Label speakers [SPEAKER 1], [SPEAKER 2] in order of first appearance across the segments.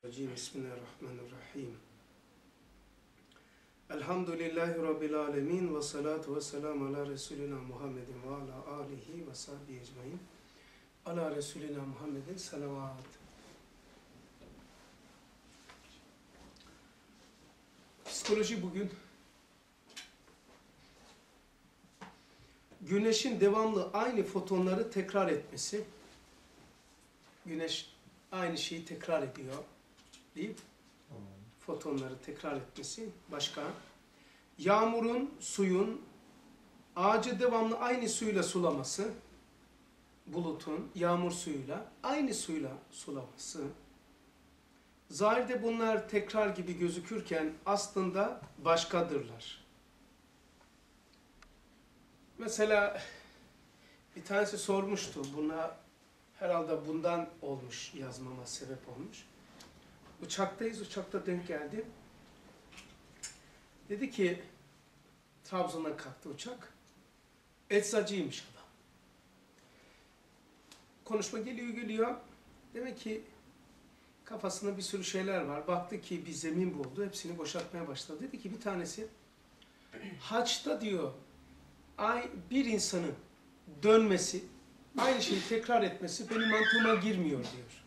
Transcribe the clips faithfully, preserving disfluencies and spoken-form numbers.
[SPEAKER 1] Bismillahirrahmanirrahim. Elhamdülillahi Rabbil alemin ve salatu ve selamu ala Resulina Muhammedin ve ala alihi ve sahbihi ecmain. Ala Resulina Muhammedin salavat. Psikoloji bugün güneşin devamlı aynı fotonları tekrar etmesi, güneş aynı şeyi tekrar ediyor deyip fotonları tekrar etmesi, başka yağmurun, suyun ağacı devamlı aynı suyla sulaması, bulutun yağmur suyuyla aynı suyla sulaması, zahirde bunlar tekrar gibi gözükürken aslında başkadırlar. Mesela bir tanesi sormuştu, buna herhalde bundan olmuş, yazmama sebep olmuş. Uçaktayız, uçakta denk geldi. Dedi ki, Trabzon'dan kalktı uçak. Eczacıymış adam. Konuşma geliyor geliyor. Demek ki kafasında bir sürü şeyler var. Baktı ki bir zemin buldu, hepsini boşaltmaya başladı. Dedi ki bir tanesi, haçta diyor, ay bir insanın dönmesi, aynı şeyi tekrar etmesi benim mantığıma girmiyor diyor.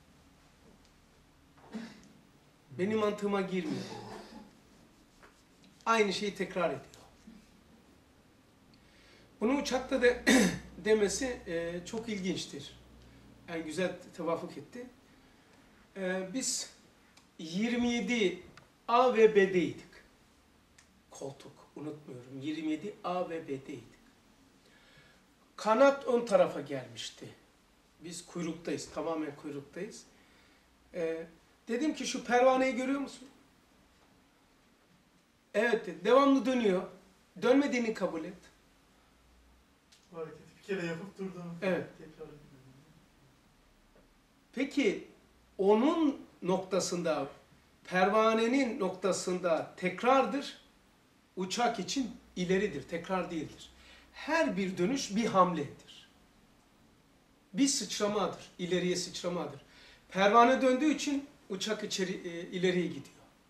[SPEAKER 1] Benim mantığıma girmiyor. Aynı şeyi tekrar ediyor. Bunu uçakta de demesi e, çok ilginçtir. Yani güzel tevafuk etti. E, biz yirmi yedi A ve B'deydik. Koltuk, unutmuyorum. yirmi yedi A ve B'deydik. Kanat ön tarafa gelmişti. Biz kuyruktayız, tamamen kuyruktayız. Ee, dedim ki şu pervaneyi görüyor musun? Evet dedi, devamlı dönüyor. Dönmediğini kabul et.
[SPEAKER 2] Bu hareketi bir kere yapıp durdu.
[SPEAKER 1] Evet.
[SPEAKER 2] Tekrar.
[SPEAKER 1] Peki onun noktasında, pervanenin noktasında tekrardır. Uçak için ileridir, tekrar değildir. Her bir dönüş bir hamledir. Bir sıçramadır, ileriye sıçramadır. Pervane döndüğü için uçak içeri, e, ileriye gidiyor.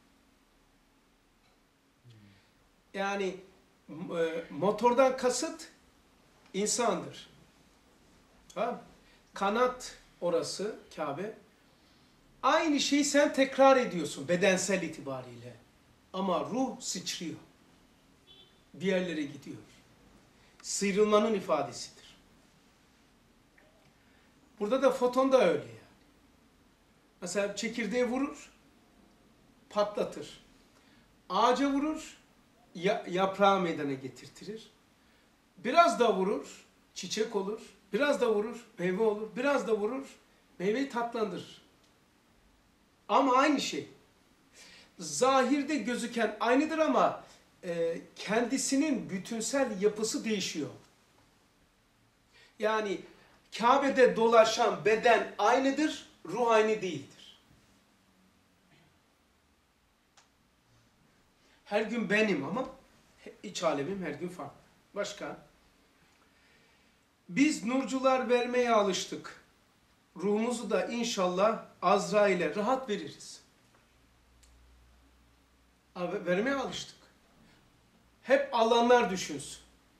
[SPEAKER 1] Yani e, motordan kasıt insandır. Ha? Kanat orası, Kabe. Aynı şeyi sen tekrar ediyorsun bedensel itibariyle. Ama ruh sıçrıyor. Bir yerlere gidiyor. Sıyrılmanın ifadesidir. Burada da foton da öyle yani. Mesela çekirdeğe vurur, patlatır. Ağaca vurur, ya, yaprağı meydana getirtirir. Biraz da vurur, çiçek olur. Biraz da vurur, meyve olur. Biraz da vurur, meyveyi tatlandırır. Ama aynı şey. Zahirde gözüken aynıdır ama e, kendisinin bütünsel yapısı değişiyor. Yani Kabe'de dolaşan beden aynıdır, ruh aynı değildir. Her gün benim ama iç alemim her gün farklı. Başka? Biz nurcular vermeye alıştık. Ruhumuzu da inşallah Azrail'e rahat veririz. Vermeye alıştık. Hep alanlar düşünsün.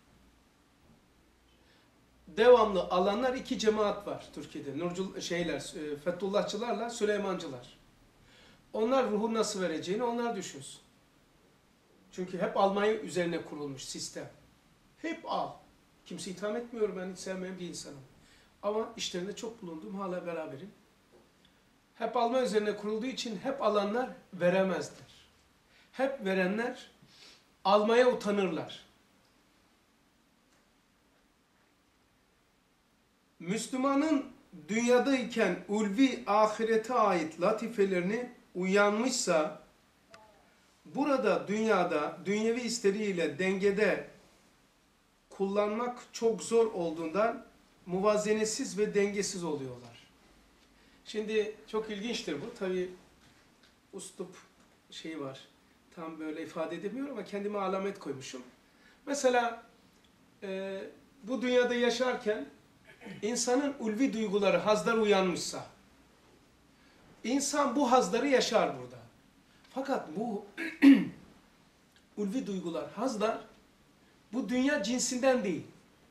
[SPEAKER 1] Devamlı alanlar iki cemaat var Türkiye'de. Nurcul şeyler, Fethullahçılarla Süleymancılar. Onlar ruhu nasıl vereceğini onlar düşünsün. Çünkü hep almayı üzerine kurulmuş sistem. Hep al. Kimse itham etmiyorum, ben hiç sevmeyen bir insanım. Ama işlerinde çok bulundum, hala beraberim. Hep alma üzerine kurulduğu için hep alanlar veremezler. Hep verenler almaya utanırlar. Müslümanın dünyadayken ulvi ahirete ait latifelerini uyanmışsa, burada dünyada dünyevi isteriyle dengede kullanmak çok zor olduğundan muvazenesiz ve dengesiz oluyorlar. Şimdi çok ilginçtir bu. Tabi uslup şeyi var. Tam böyle ifade edemiyorum ama kendime alamet koymuşum. Mesela e, bu dünyada yaşarken insanın ulvi duyguları, hazlar uyanmışsa, İnsan bu hazları yaşar burada. Fakat bu ulvi duygular, hazlar bu dünya cinsinden değil.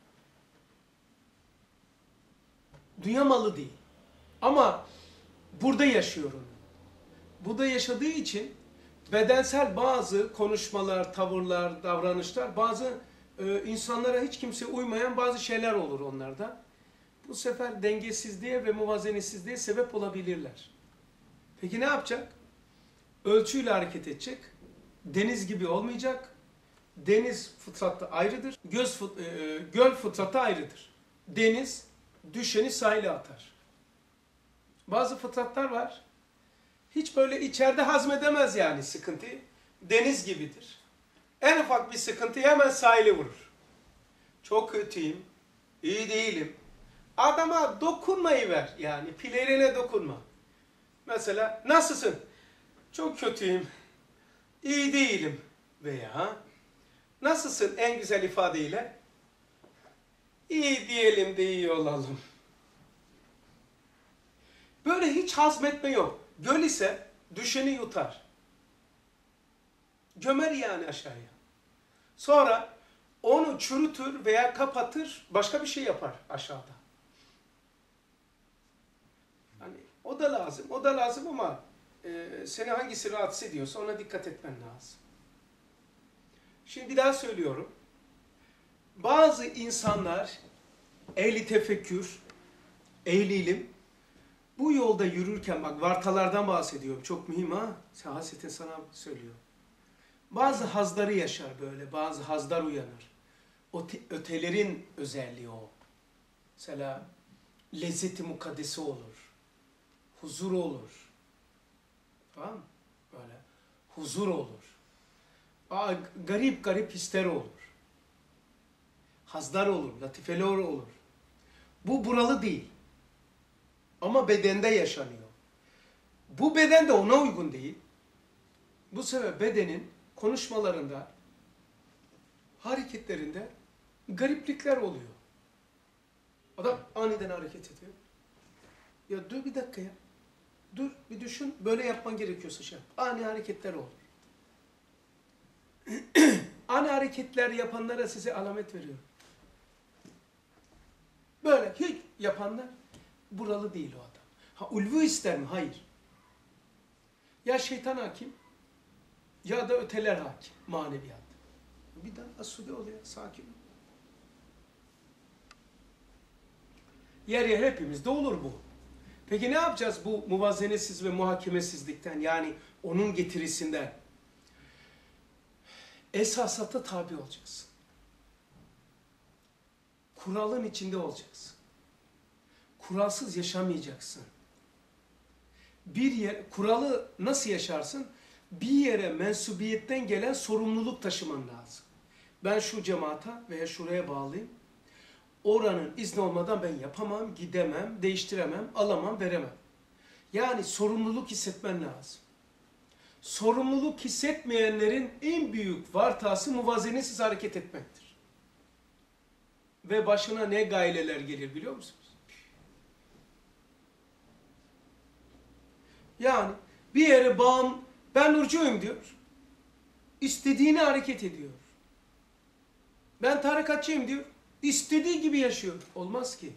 [SPEAKER 1] Dünya malı değil. Ama burada yaşıyor onu. Burada yaşadığı için bedensel bazı konuşmalar, tavırlar, davranışlar, bazı e, insanlara hiç kimse uymayan bazı şeyler olur onlarda. Bu sefer dengesizliğe ve muvazenesizliğe sebep olabilirler. Peki ne yapacak? Ölçüyle hareket edecek. Deniz gibi olmayacak. Deniz fıtratta ayrıdır. Göz fıt, e, göl fıtratta ayrıdır. Deniz düşeni sahile atar. Bazı fıtratlar var. Hiç böyle içeride hazmedemez yani sıkıntıyı. Deniz gibidir. En ufak bir sıkıntıyı hemen sahile vurur. Çok kötüyüm, iyi değilim. Adama dokunmayı ver yani, pilerine dokunma. Mesela nasılsın? Çok kötüyüm, iyi değilim. Veya nasılsın en güzel ifadeyle? İyi diyelim de iyi olalım. Böyle hiç hazmetme yok. Göl ise düşeni yutar. Gömer yani aşağıya. Sonra onu çürütür veya kapatır, başka bir şey yapar aşağıda. Hani o da lazım, o da lazım ama e, seni hangisi rahatsız ediyorsa ona dikkat etmen lazım. Şimdi bir daha söylüyorum. Bazı insanlar ehli tefekkür, ehli ilim, bu yolda yürürken, bak vartalardan bahsediyorum, çok mühim ha, Hasettin sana söylüyor. Bazı hazları yaşar böyle, bazı hazlar uyanır. O ötelerin özelliği o. Mesela lezzeti mukaddesi olur, huzur olur. Tamam mı? Böyle huzur olur. Aa, garip garip hisler olur. Hazlar olur, latifeler olur. Bu buralı değil. Ama bedende yaşanıyor. Bu beden de ona uygun değil. Bu sebeple bedenin konuşmalarında, hareketlerinde gariplikler oluyor. Adam aniden hareket ediyor. Ya dur bir dakika ya. Dur bir düşün. Böyle yapman gerekiyorsa şey yap. Ani hareketler olur. Ani hareketler yapanlara size alamet veriyorum. Böyle hiç yapanlar buralı değil o adam. Ha ulvu ister mi? Hayır. Ya şeytan hakim ya da öteler hakim. Maneviyat. Bir daha asude ol ya. Sakin ol. Yer yer hepimizde olur bu. Peki ne yapacağız bu muvazenesiz ve muhakemesizlikten, yani onun getirisinden? Esasata tabi olacağız. Kuralın içinde olacaksın. Kuralsız yaşamayacaksın. Bir yer, kuralı nasıl yaşarsın? Bir yere mensubiyetten gelen sorumluluk taşıman lazım. Ben şu cemaata veya şuraya bağlıyım. Oranın izni olmadan ben yapamam, gidemem, değiştiremem, alamam, veremem. Yani sorumluluk hissetmen lazım. Sorumluluk hissetmeyenlerin en büyük vartası muvazenesiz hareket etmektir. Ve başına ne gaileler gelir biliyor musunuz? Yani bir yere bağım, ben nurcuyum diyor. İstediğini hareket ediyor. Ben tarikatçıyım diyor. İstediği gibi yaşıyor. Olmaz ki.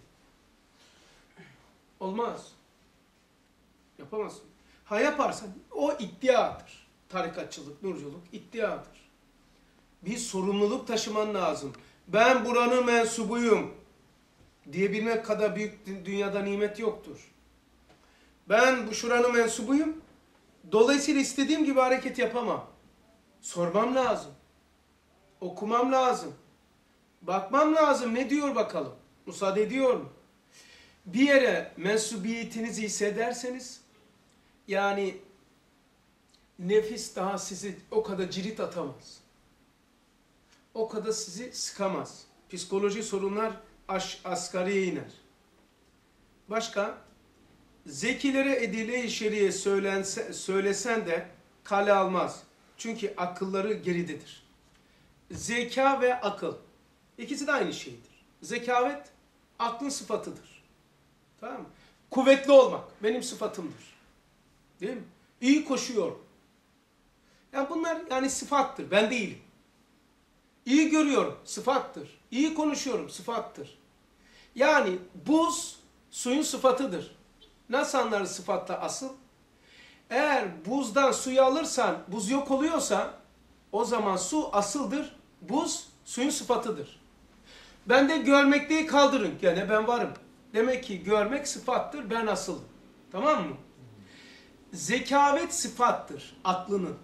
[SPEAKER 1] Olmaz. Yapamazsın. Ha yaparsan o iddiadır. Tarikatçılık, nurculuk iddiadır. Bir sorumluluk taşıman lazım. Ben buranın mensubuyum diyebilmek kadar büyük dünyada nimet yoktur. Ben bu şuranın mensubuyum. Dolayısıyla istediğim gibi hareket yapamam. Sormam lazım. Okumam lazım. Bakmam lazım. Ne diyor bakalım? Müsaade ediyor mu? Bir yere mensubiyetinizi hissederseniz, yani nefis daha sizi o kadar cirit atamaz. O kadar sizi sıkamaz. Psikoloji sorunlar aş, asgariye iner. Başka? Zekilere edile-i şeriye söylense, söylesen de kale almaz. Çünkü akılları geridedir. Zeka ve akıl. İkisi de aynı şeydir. Zekavet aklın sıfatıdır. Tamam mı? Kuvvetli olmak benim sıfatımdır. Değil mi? İyi koşuyorum. Yani bunlar yani sıfattır. Ben değilim. İyi görüyorum. Sıfattır. İyi konuşuyorum. Sıfattır. Yani buz suyun sıfatıdır. Nasıl anlarız sıfatta asıl? Eğer buzdan suyu alırsan buz yok oluyorsa o zaman su asıldır. Buz suyun sıfatıdır. Ben de görmekteyi kaldırın. Gene ben varım. Demek ki görmek sıfattır. Ben asılım. Tamam mı? Zekavet sıfattır. Aklının.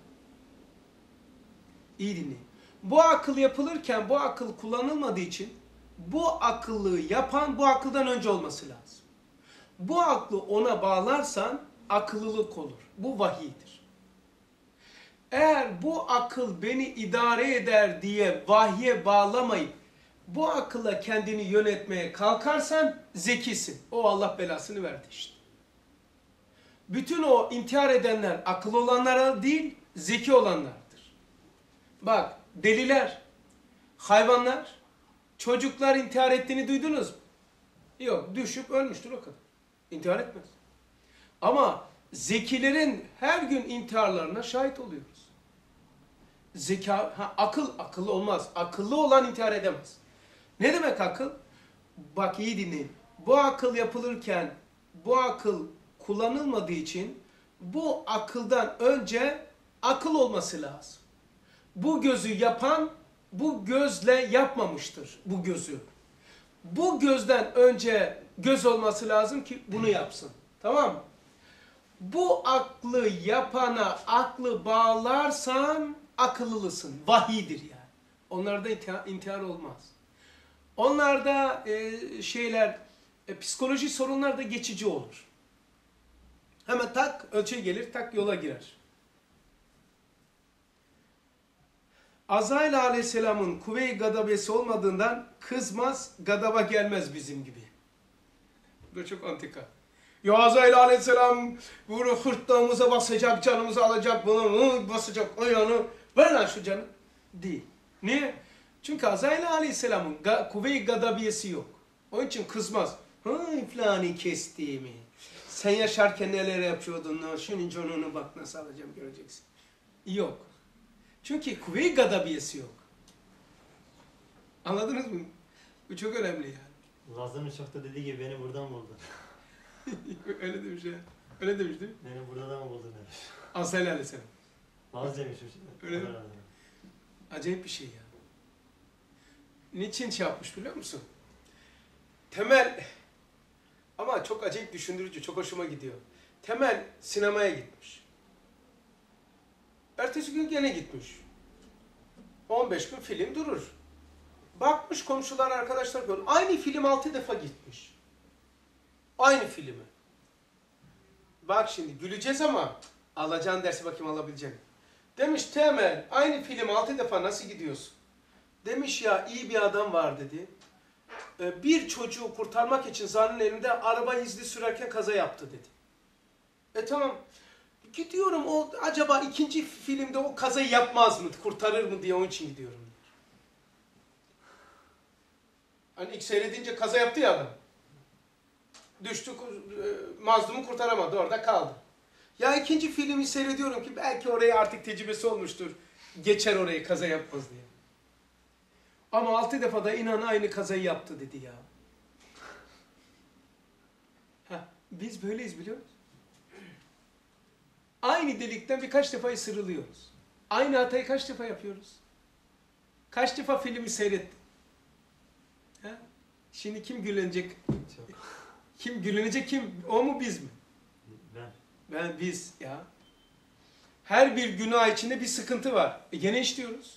[SPEAKER 1] İyi dinleyin. Bu akıl yapılırken bu akıl kullanılmadığı için bu akıllı yapan bu akıldan önce olması lazım. Bu aklı ona bağlarsan akıllılık olur. Bu vahiydir. Eğer bu akıl beni idare eder diye vahye bağlamayıp bu akılla kendini yönetmeye kalkarsan zekisin. O Allah belasını verdi işte. Bütün o intihar edenler akıl olanlara değil, zeki olanlardır. Bak, deliler, hayvanlar, çocuklar intihar ettiğini duydunuz mu? Yok, düşüp ölmüştür o kadar. İntihar etmez. Ama zekilerin her gün intiharlarına şahit oluyoruz. Zeka, ha, akıl, akıllı olmaz. Akıllı olan intihar edemez. Ne demek akıl? Bak iyi dinleyin. Bu akıl yapılırken bu akıl kullanılmadığı için bu akıldan önce akıl olması lazım. Bu gözü yapan bu gözle yapmamıştır bu gözü. Bu gözden önce göz olması lazım ki bunu yapsın. Tamam mı? Bu aklı yapana aklı bağlarsan akıllılısın. Vahidir yani. Onlarda intihar, intihar olmaz. Onlarda e, şeyler, e, psikoloji sorunlar da geçici olur. Hemen tak ölçü gelir, tak yola girer. Azrail aleyhisselamın kuvve-i gadabesi olmadığından kızmaz, gadaba gelmez bizim gibi. Bu da çok antika. Ya Azrail aleyhisselam bunu hırtlağımıza basacak, canımızı alacak, bunu basacak, ayağını, ver lan şu canı. Değil. Niye? Çünkü Azrail aleyhisselamın kuvve-i gadabiyesi yok. Onun için kızmaz. Hay flani kestiğimi. Sen yaşarken neler yapıyordun, şunun canını bak nasıl alacağım göreceksin. Yok. Çünkü kuvve-i gadabiyesi yok. Anladınız mı? Bu çok önemli yani.
[SPEAKER 3] Lazım Uçak'ta dediği gibi beni buradan buldun.
[SPEAKER 1] Öyle demiş ya. Öyle demiş değil mi?
[SPEAKER 3] Beni buradan buldun demiş.
[SPEAKER 1] Azrail aleyhisselam.
[SPEAKER 3] Laz demişim şimdi.
[SPEAKER 1] Öyle mi? Acayip bir şey ya. Niçin şey yapmış biliyor musun? Temel, ama çok acayip düşündürücü, çok hoşuma gidiyor. Temel sinemaya gitmiş. Ertesi gün gene gitmiş. on beş gün film durur. Bakmış komşular, arkadaşlar görüyor. Aynı film altı defa gitmiş. Aynı filmi. Bak şimdi güleceğiz ama alacağın dersi bakayım alabileceğim. Demiş Temel aynı film altı defa nasıl gidiyorsun? Demiş ya iyi bir adam var dedi. Bir çocuğu kurtarmak için zanın elinde araba hızlı sürerken kaza yaptı dedi. E tamam. Gidiyorum o acaba ikinci filmde o kazayı yapmaz mı, kurtarır mı diye onun için gidiyorum. Hani ilk seyredince kaza yaptı ya adam. Düştü, mazlumu kurtaramadı, orada kaldı. Ya ikinci filmi seyrediyorum ki belki oraya artık tecrübesi olmuştur. Geçer orayı, kaza yapmaz diye. Ama altı defa da inan aynı kazayı yaptı dedi ya. Heh, biz böyleyiz biliyor musun? Aynı delikten birkaç defa ısırılıyoruz. Aynı hatayı kaç defa yapıyoruz? Kaç defa filmi seyrettin? He? Şimdi kim gülünecek?
[SPEAKER 3] Çok.
[SPEAKER 1] Kim gülünecek kim? O mu biz mi?
[SPEAKER 3] Ben.
[SPEAKER 1] Ben biz ya. Her bir günah içinde bir sıkıntı var. E gene işliyoruz.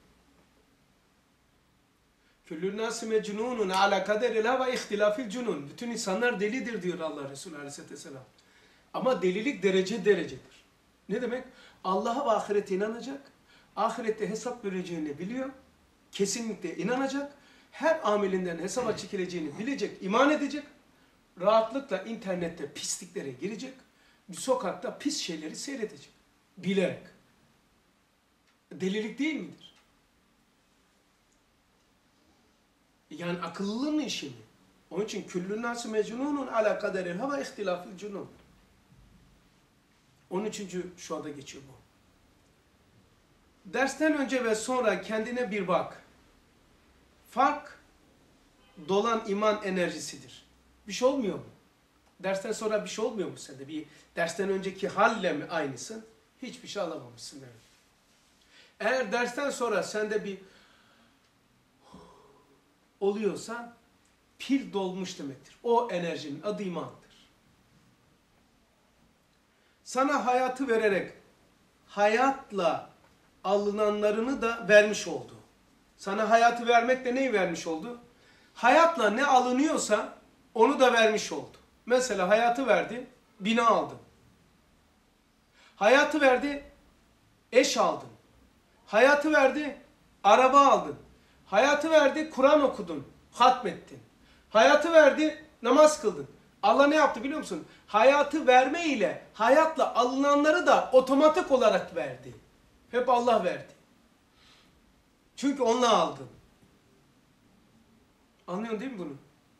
[SPEAKER 1] Küllü nâsi mecnûnun alâ kaderilâ ve ihtilâfil cunûn. Bütün insanlar delidir diyor Allah Resulü Aleyhisselatü Vesselam. Ama delilik derece derecedir. Ne demek? Allah'a ve ahirete inanacak. Ahirette hesap vereceğini biliyor. Kesinlikle inanacak. Her amelinden hesaba çekileceğini bilecek, iman edecek. Rahatlıkla internette pisliklere girecek. Bir sokakta pis şeyleri seyredecek. Bilerek. Delilik değil midir? Yani akıllının işi mi? Onun için küllün nâsü mecnûnun alâ kaderil hava ihtilâfil cunûn. on üçüncü şuada geçiyor bu. Dersten önce ve sonra kendine bir bak. Fark dolan iman enerjisidir. Bir şey olmuyor mu? Dersten sonra bir şey olmuyor mu sende? Bir dersten önceki halle mi aynısın? Hiçbir şey alamamışsın demek. Eğer dersten sonra sende bir oluyorsa pil dolmuş demektir. O enerjinin adı imandır. Sana hayatı vererek hayatla alınanlarını da vermiş oldu. Sana hayatı vermekle neyi vermiş oldu? Hayatla ne alınıyorsa onu da vermiş oldu. Mesela hayatı verdi, bina aldın. Hayatı verdi, eş aldın. Hayatı verdi, araba aldın. Hayatı verdi, Kur'an okudun, hatmettin. Hayatı verdi, namaz kıldın. Allah ne yaptı biliyor musun? Hayatı verme ile hayatla alınanları da otomatik olarak verdi. Hep Allah verdi. Çünkü onunla aldın. Anlıyorsun değil mi bunu?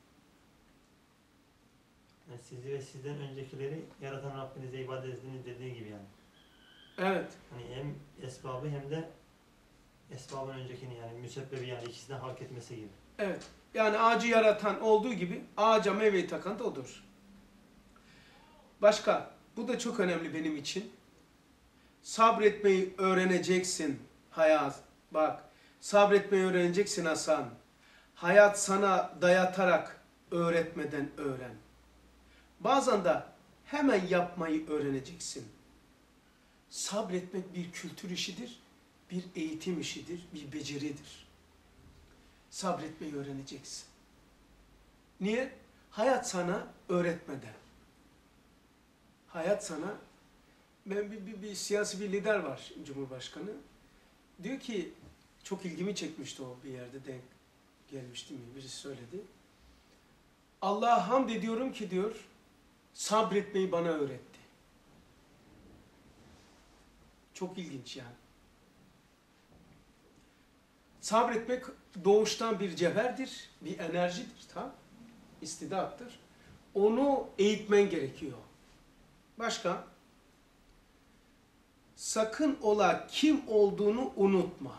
[SPEAKER 3] Yani sizi ve sizden öncekileri yaratan Rabbinize ibadet ediniz dediği gibi yani.
[SPEAKER 1] Evet.
[SPEAKER 3] Hani hem esbabı hem de esbabın öncekini yani müsebbebi yani ikisini halk etmesi gibi.
[SPEAKER 1] Evet. Yani ağacı yaratan olduğu gibi ağaca meyveyi takan da odur. Başka, bu da çok önemli benim için. Sabretmeyi öğreneceksin hayat. Bak, sabretmeyi öğreneceksin Hasan. Hayat sana dayatarak öğretmeden öğren. Bazen de hemen yapmayı öğreneceksin. Sabretmek bir kültür işidir, bir eğitim işidir, bir beceridir. Sabretmeyi öğreneceksin. Niye? Hayat sana öğretmeden. Hayat sana, ben bir, bir, bir siyasi bir lider var, Cumhurbaşkanı. Diyor ki, çok ilgimi çekmişti o bir yerde denk gelmişti mi, birisi söyledi. Allah'a hamd ediyorum ki diyor, sabretmeyi bana öğretti. Çok ilginç yani. Sabretmek doğuştan bir cevherdir, bir enerjidir, tamam? İstidattır. Onu eğitmen gerekiyor. Başka? Sakın ola kim olduğunu unutma.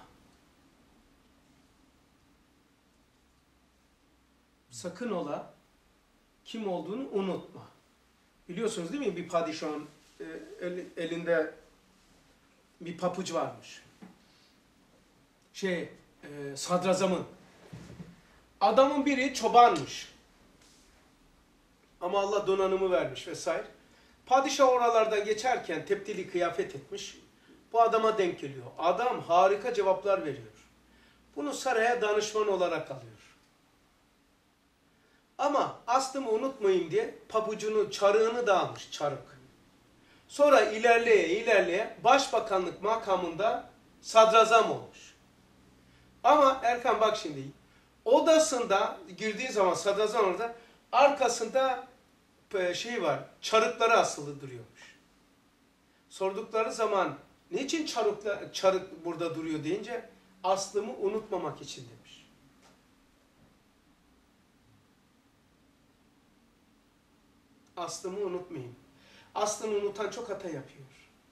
[SPEAKER 1] Sakın ola kim olduğunu unutma. Biliyorsunuz değil mi bir padişahın e, el, elinde bir papuç varmış. Şey, e, sadrazamın. Adamın biri çobanmış. Ama Allah donanımı vermiş vesaire. Padişah oralardan geçerken tepdili kıyafet etmiş. Bu adama denk geliyor. Adam harika cevaplar veriyor. Bunu saraya danışman olarak alıyor. Ama aslımı unutmayayım diye pabucunu, çarığını da almış, çarık. Sonra ilerleye ilerleye başbakanlık makamında sadrazam olmuş. Ama Erkan bak şimdi, odasında girdiği zaman sadrazam orada, arkasında şey var, çarıkları asılı duruyormuş. Sordukları zaman, niçin çarıkla, çarık burada duruyor deyince, aslımı unutmamak için demiş. Aslımı unutmayayım. Aslını unutan çok hata yapıyor.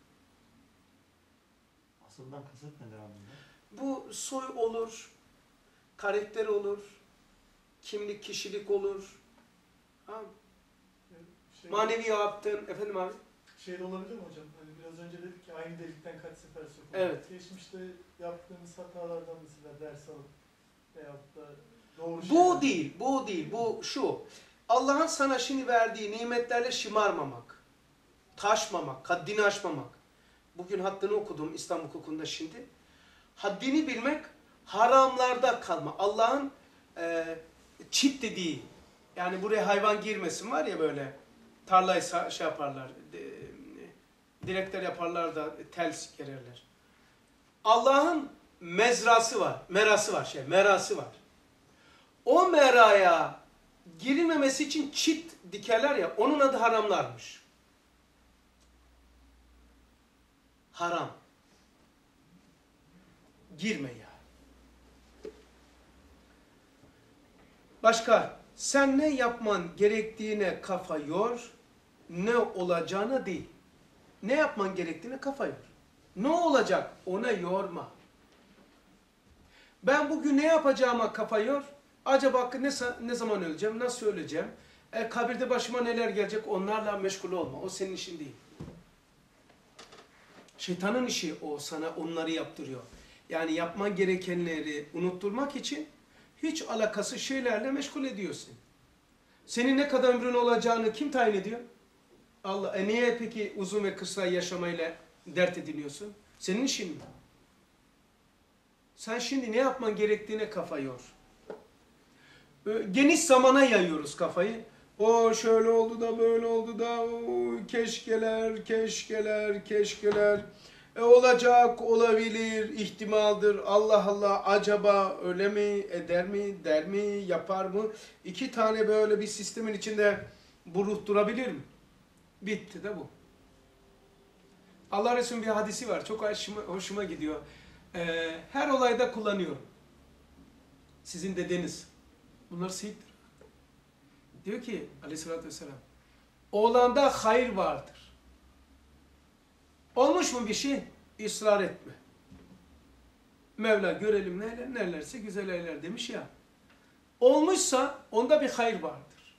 [SPEAKER 3] Asıldan kasıt nedir anlamda?
[SPEAKER 1] Bu soy olur, karakter olur, kimlik, kişilik olur. Ha?
[SPEAKER 2] Şey,
[SPEAKER 1] Manevi yaptın, efendim abi.
[SPEAKER 2] şey de olabilir mi hocam? Hani biraz önce dedik ki aynı delikten kaç sefer sokulur.
[SPEAKER 1] Evet.
[SPEAKER 2] Geçmişte yaptığımız hatalardan mesela ders alıp veyahut da doğru
[SPEAKER 1] Bu
[SPEAKER 2] şeyler-
[SPEAKER 1] değil, bu değil, bu şu. Allah'ın sana şimdi verdiği nimetlerle şımarmamak, taşmamak, haddini aşmamak. Bugün haddini okudum İslam hukukunda şimdi. Haddini bilmek, haramlarda kalma. Allah'ın e, çit dediği, yani buraya hayvan girmesin var ya böyle, tarlayı şey yaparlar, de, direkler yaparlar da tel gererler. Allah'ın mezrası var, merası var, şey, merası var. O meraya girilmemesi için çit dikerler ya, onun adı haramlarmış. Haram. Girme ya. Başka, sen ne yapman gerektiğine kafa yor, ne olacağına değil. ne yapman gerektiğine kafa yor. Ne olacak ona yorma. Ben bugün ne yapacağıma kafa yor. Acaba ne, ne zaman öleceğim, nasıl öleceğim, e, kabirde başıma neler gelecek, onlarla meşgul olma. O senin işin değil. Şeytanın işi o, sana onları yaptırıyor. Yani yapman gerekenleri unutturmak için hiç alakası şeylerle meşgul ediyorsun. Senin ne kadar ömrün olacağını kim tayin ediyor? Allah. E niye peki uzun ve kısa yaşamayla dert ediniyorsun? Senin işin mi? Sen şimdi ne yapman gerektiğine kafa yor. Geniş zamana yayıyoruz kafayı. O şöyle oldu da böyle oldu da o, keşkeler, keşkeler, keşkeler. E, olacak, olabilir, ihtimaldir. Allah Allah, acaba öyle mi, eder mi, der mi, yapar mı? İki tane böyle bir sistemin içinde bu ruh durabilir mi? Bitti de bu. Allah Resulü'nün bir hadisi var. Çok hoşuma, hoşuma gidiyor. Ee, her olayda kullanıyorum. Sizin dedeniz. Bunlar sihirdir. Diyor ki aleyhissalatü vesselam, oğlanda hayır vardır. Olmuş mu bir şey? İsrar etme. Mevla görelim neler, nelerse güzel eyler demiş ya. Olmuşsa onda bir hayır vardır.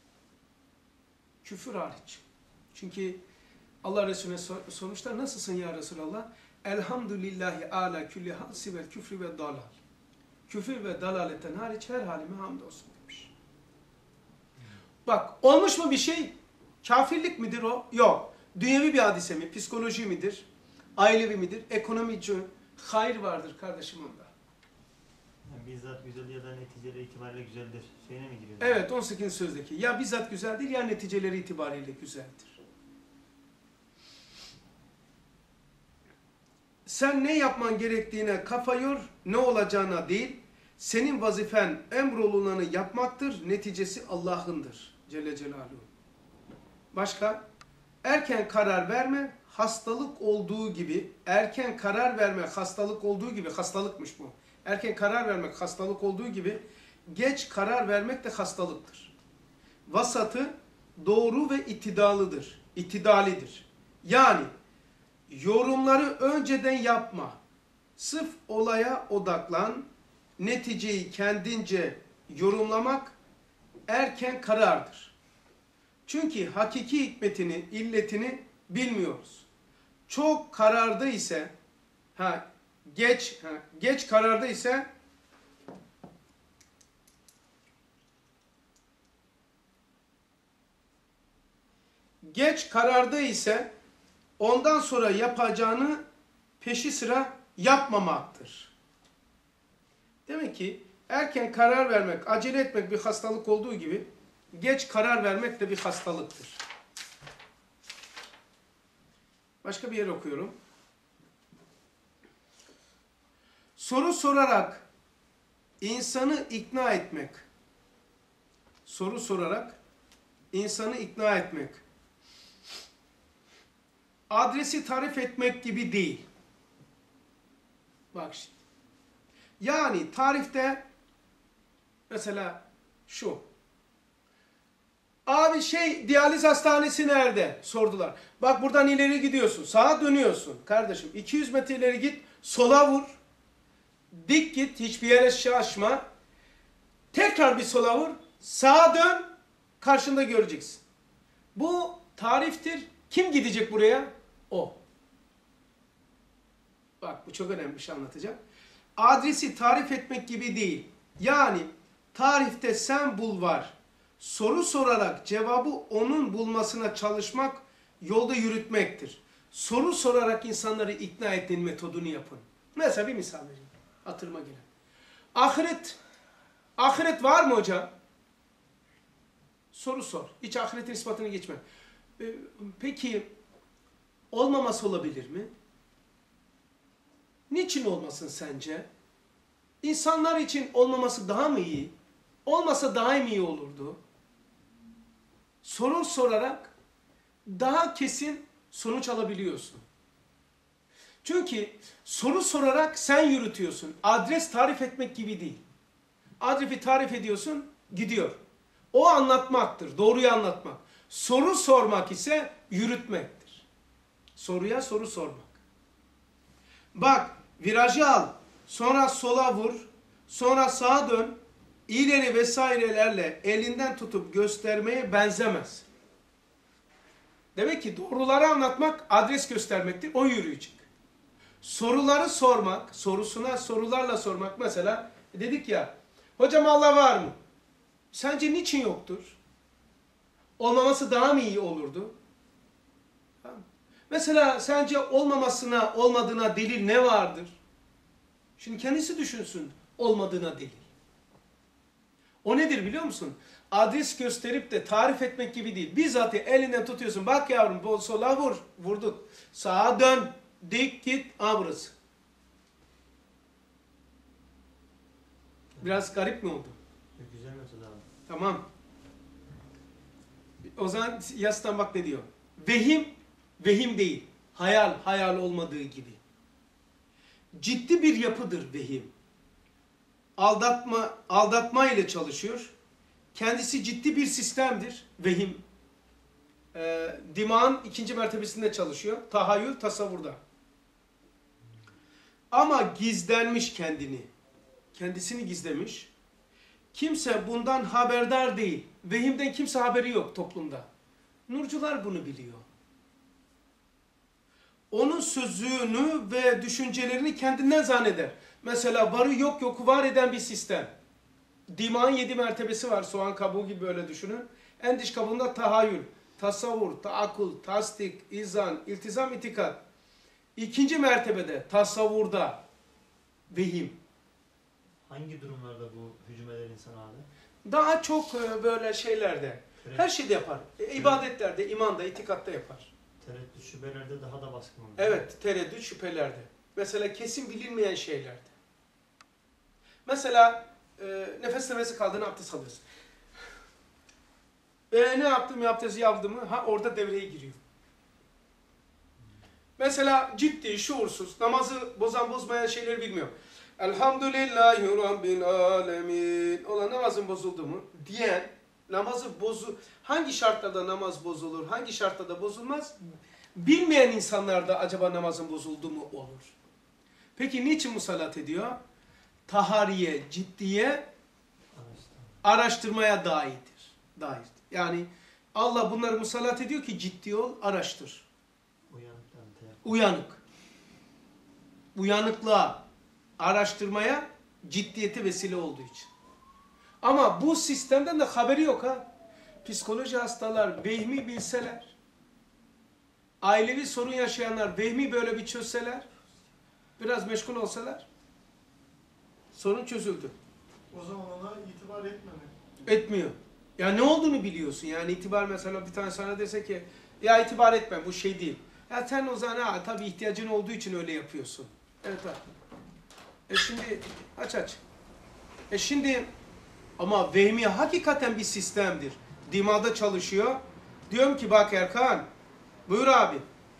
[SPEAKER 1] Küfür hariç. Çünkü Allah Resulüne sormuşlar, nasılsın ya Resulallah? Elhamdülillahi ala külli hal sivel küfrü ve dalal. Küfür ve dalaletten hariç her halime hamdolsun demiş. Bak, olmuş mu bir şey? Kafirlik midir o? Yok. Dünyevi bir hadise mi? Psikoloji midir? Ailevi midir? Ekonomici mi? Hayır vardır kardeşim onda.
[SPEAKER 3] Yani bizzat güzel ya da neticeleri itibariyle güzeldir. Şeyine mi giriyor?
[SPEAKER 1] Evet, on sekizinci sözdeki. Ya bizzat güzeldir ya neticeleri itibariyle güzeldir. Sen ne yapman gerektiğine kafa yor, ne olacağına değil. Senin vazifen emrolunanı yapmaktır, neticesi Allah'ındır Celle Celaluhu. Başka? Erken karar verme, hastalık olduğu gibi, erken karar verme, hastalık olduğu gibi, hastalıkmış bu. Erken karar vermek hastalık olduğu gibi, geç karar vermek de hastalıktır. Vasatı doğru ve itidalıdır, itidalidir. Yani yorumları önceden yapma. Sırf olaya odaklan, neticeyi kendince yorumlamak erken karardır. Çünkü hakiki hikmetini, illetini bilmiyoruz. Çok kararda ise, ha geç, ha, geç kararda ise geç kararda ise ondan sonra yapacağını peşi sıra yapmamaktır. Demek ki erken karar vermek, acele etmek bir hastalık olduğu gibi geç karar vermek de bir hastalıktır. Başka bir yer okuyorum. Soru sorarak insanı ikna etmek. Soru sorarak insanı ikna etmek. Adresi tarif etmek gibi değil. Bak şimdi. Yani tarifte mesela şu. Abi şey diyaliz hastanesi nerede? Sordular. Bak buradan ileri gidiyorsun. Sağa dönüyorsun. Kardeşim iki yüz metre ileri git. Sola vur. Dik git. Hiçbir yere şaşma. Tekrar bir sola vur. Sağa dön. Karşında göreceksin. Bu tariftir. Kim gidecek buraya? O. Bak bu çok önemli bir şey anlatacağım. Adresi tarif etmek gibi değil. Yani tarifte sen bul var. Soru sorarak cevabı onun bulmasına çalışmak yolda yürütmektir. Soru sorarak insanları ikna etmenin metodunu yapın. Mesela bir misal vereyim. Hatırıma gelen. Ahiret, ahiret var mı hocam? Soru sor. Hiç ahiretin ispatını geçme. Peki olmaması olabilir mi? Niçin olmasın sence? İnsanlar için olmaması daha mı iyi? Olmasa daha mı iyi olurdu? Soru sorarak daha kesin sonuç alabiliyorsun. Çünkü soru sorarak sen yürütüyorsun. Adres tarif etmek gibi değil. Adresi tarif ediyorsun, gidiyor. O anlatmaktır, doğruyu anlatmak. Soru sormak ise yürütmektir. Soruya soru sormak. Bak, virajı al, sonra sola vur, sonra sağa dön, ileri vesairelerle elinden tutup göstermeye benzemez. Demek ki doğruları anlatmak adres göstermektir. O yürüyecek. Soruları sormak, sorusuna sorularla sormak mesela dedik ya, hocam Allah var mı? Sence niçin yoktur? Olmaması daha mı iyi olurdu? Mesela sence olmamasına, olmadığına delil ne vardır? Şimdi kendisi düşünsün olmadığına delil. O nedir biliyor musun? Adres gösterip de tarif etmek gibi değil. Bizzat elinden tutuyorsun. Bak yavrum bol sola vur. Vurduk. Sağa dön. Dik git. Aa burası. Biraz garip mi oldu?
[SPEAKER 3] Güzel mesela abi.
[SPEAKER 1] Tamam. O zaman yastan bak ne diyor. Vehim, vehim değil. Hayal, hayal olmadığı gibi. Ciddi bir yapıdır vehim. Aldatma, aldatma ile çalışıyor. Kendisi ciddi bir sistemdir. Vehim. E, dimağın ikinci mertebesinde çalışıyor. Tahayyül, tasavvurda. Ama gizlenmiş kendini. Kendisini gizlemiş. Kimse bundan haberdar değil. Vehimden kimse haberi yok toplumda. Nurcular bunu biliyor. Onun sözünü ve düşüncelerini kendinden zanneder. Mesela varı yok yoku var eden bir sistem. Dimağın yedi mertebesi var. Soğan kabuğu gibi böyle düşünün. En dış kabuğunda tahayyül, tasavvur, taakkul, tasdik, izan, iltizam, itikat. İkinci mertebede tasavvurda vehim.
[SPEAKER 3] Hangi durumlarda bu hücum eder insan abi?
[SPEAKER 1] Daha çok böyle şeylerde. Her şeyde yapar. E, ibadetlerde, imanda, itikatta yapar.
[SPEAKER 3] Tereddüt şüphelerde daha da baskın olur.
[SPEAKER 1] Evet, tereddüt şüphelerde. Mesela kesin bilinmeyen şeylerde. Mesela e, nefes nefese kaldığını abdest alıyorsun. E, ne yaptım, abdesti yaptım mı? Ha orada devreye giriyor. Mesela ciddi, şuursuz, namazı bozan bozmayan şeyleri bilmiyor. Elhamdülillahi Rabbil alemin. Olan namazın bozuldu mu? Diyen namazı bozu hangi şartlarda namaz bozulur, hangi şartlarda bozulmaz? Bilmeyen insanlarda acaba namazın bozuldu mu olur. Peki niçin musallat ediyor? Tahariye, ciddiye, araştırmaya dairdir. dairdir. Yani Allah bunları musallat ediyor ki ciddi ol, araştır. Uyanık. Uyanıklığa, araştırmaya ciddiyeti vesile olduğu için. Ama bu sistemden de haberi yok ha. Psikoloji hastalar vehmi bilseler, ailevi sorun yaşayanlar vehmi böyle bir çözseler, biraz meşgul olsalar, sorun çözüldü.
[SPEAKER 2] O zaman ona itibar etmemek.
[SPEAKER 1] Etmiyor. Ya ne olduğunu biliyorsun. Yani itibar mesela bir tane sana dese ki ya itibar etme bu şey değil. Ya sen o zaman ha, tabii ihtiyacın olduğu için öyle yapıyorsun. Evet abi. E şimdi aç aç. E şimdi ama vehmiye hakikaten bir sistemdir. Dimağda çalışıyor. Diyorum ki bak Erkan, buyur abi.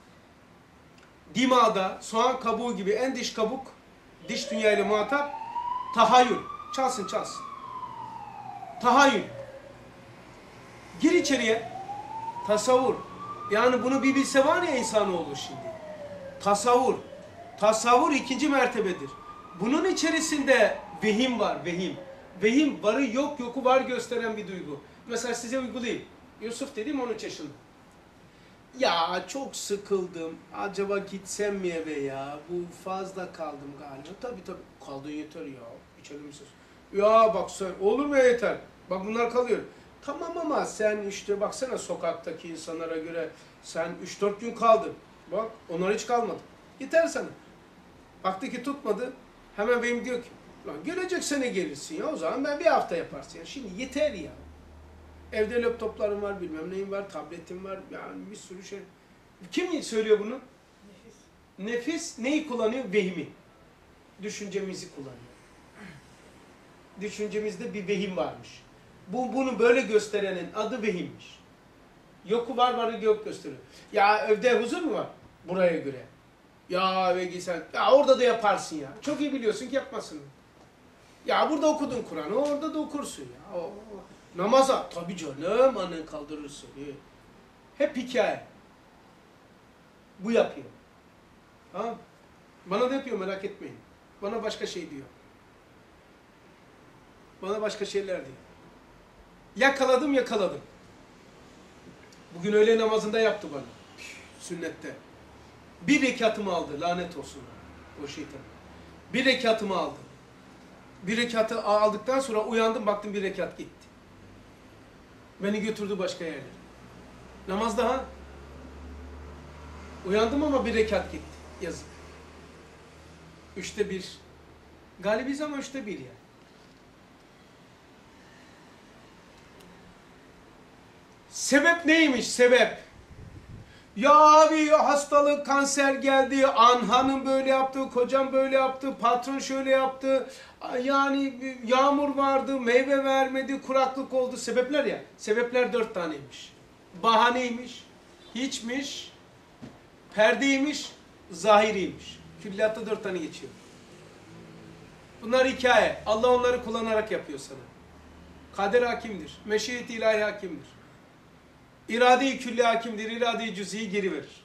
[SPEAKER 1] Dimağda soğan kabuğu gibi en dış kabuk, dış dünyayla muhatap, tahayyül. Çalsın çalsın. Tahayyül. Gir içeriye. Tasavvur. Yani bunu bir bilse var ya insanoğlu şimdi. Tasavvur. Tasavvur ikinci mertebedir. Bunun içerisinde vehim var, vehim. Vehim varı yok, yoku var gösteren bir duygu. Mesela size uygulayayım. Yusuf dedim on üç yaşında. Ya çok sıkıldım. Acaba gitsem mi eve ya? Bu fazla kaldım galiba. Tabii tabii. Kaldın yeter ya. İçelim mi söz? Ya bak sen olur mu yeter? Bak bunlar kalıyor. Tamam ama sen işte baksana sokaktaki insanlara göre sen üç dört gün kaldın. Bak onlar hiç kalmadı. Yeter sana. Baktı ki tutmadı. Hemen benim diyor ki lan gelecek sene gelirsin ya o zaman ben bir hafta yaparsın ya. Şimdi yeter ya. Evde laptoplarım var bilmem neyim var tabletim var yani bir sürü şey. Kim söylüyor bunu?
[SPEAKER 2] Nefis.
[SPEAKER 1] Nefis neyi kullanıyor? Vehmi. Düşüncemizi kullanıyor. Düşüncemizde bir vehim varmış. Bu, bunu böyle gösterenin adı vehimmiş. Yoku var varı yok gösteriyor. Ya evde huzur mu var? Buraya göre. Ya eve gitsen, ya orada da yaparsın ya. Çok iyi biliyorsun ki yapmasın. Ya burada okudun Kur'an'ı, orada da okursun ya. O, namaza, tabii canım annen kaldırırsın. Hep hikaye. Bu yapıyor. Tamam. Bana da yapıyor, merak etmeyin. Bana başka şey diyor. Bana başka şeyler diyor. Yakaladım yakaladım. Bugün öğle namazında yaptı bana. Sünnette. Bir rekatımı aldı. Lanet olsun o şeytan. Bir rekatımı aldı. Bir rekatı aldıktan sonra uyandım, baktım bir rekat gitti. Beni götürdü başka yerlere. Namazda ha. Uyandım ama bir rekat gitti. Yazık. Üçte bir. Galibiz ama üçte bir yani. Sebep neymiş? Sebep. Ya abi hastalık, kanser geldi, an hanım böyle yaptı, kocam böyle yaptı, patron şöyle yaptı. Yani yağmur vardı, meyve vermedi, kuraklık oldu. Sebepler ya. Sebepler dört taneymiş. Bahaneymiş, hiçmiş, perdeymiş, zahiriymiş. Külliyatta dört tane geçiyor. Bunlar hikaye. Allah onları kullanarak yapıyor sana. Kader hakimdir. Meşiyet-i ilahi hakimdir. İrade-i külli hakimdir. İrade-i cüz'i geri verir.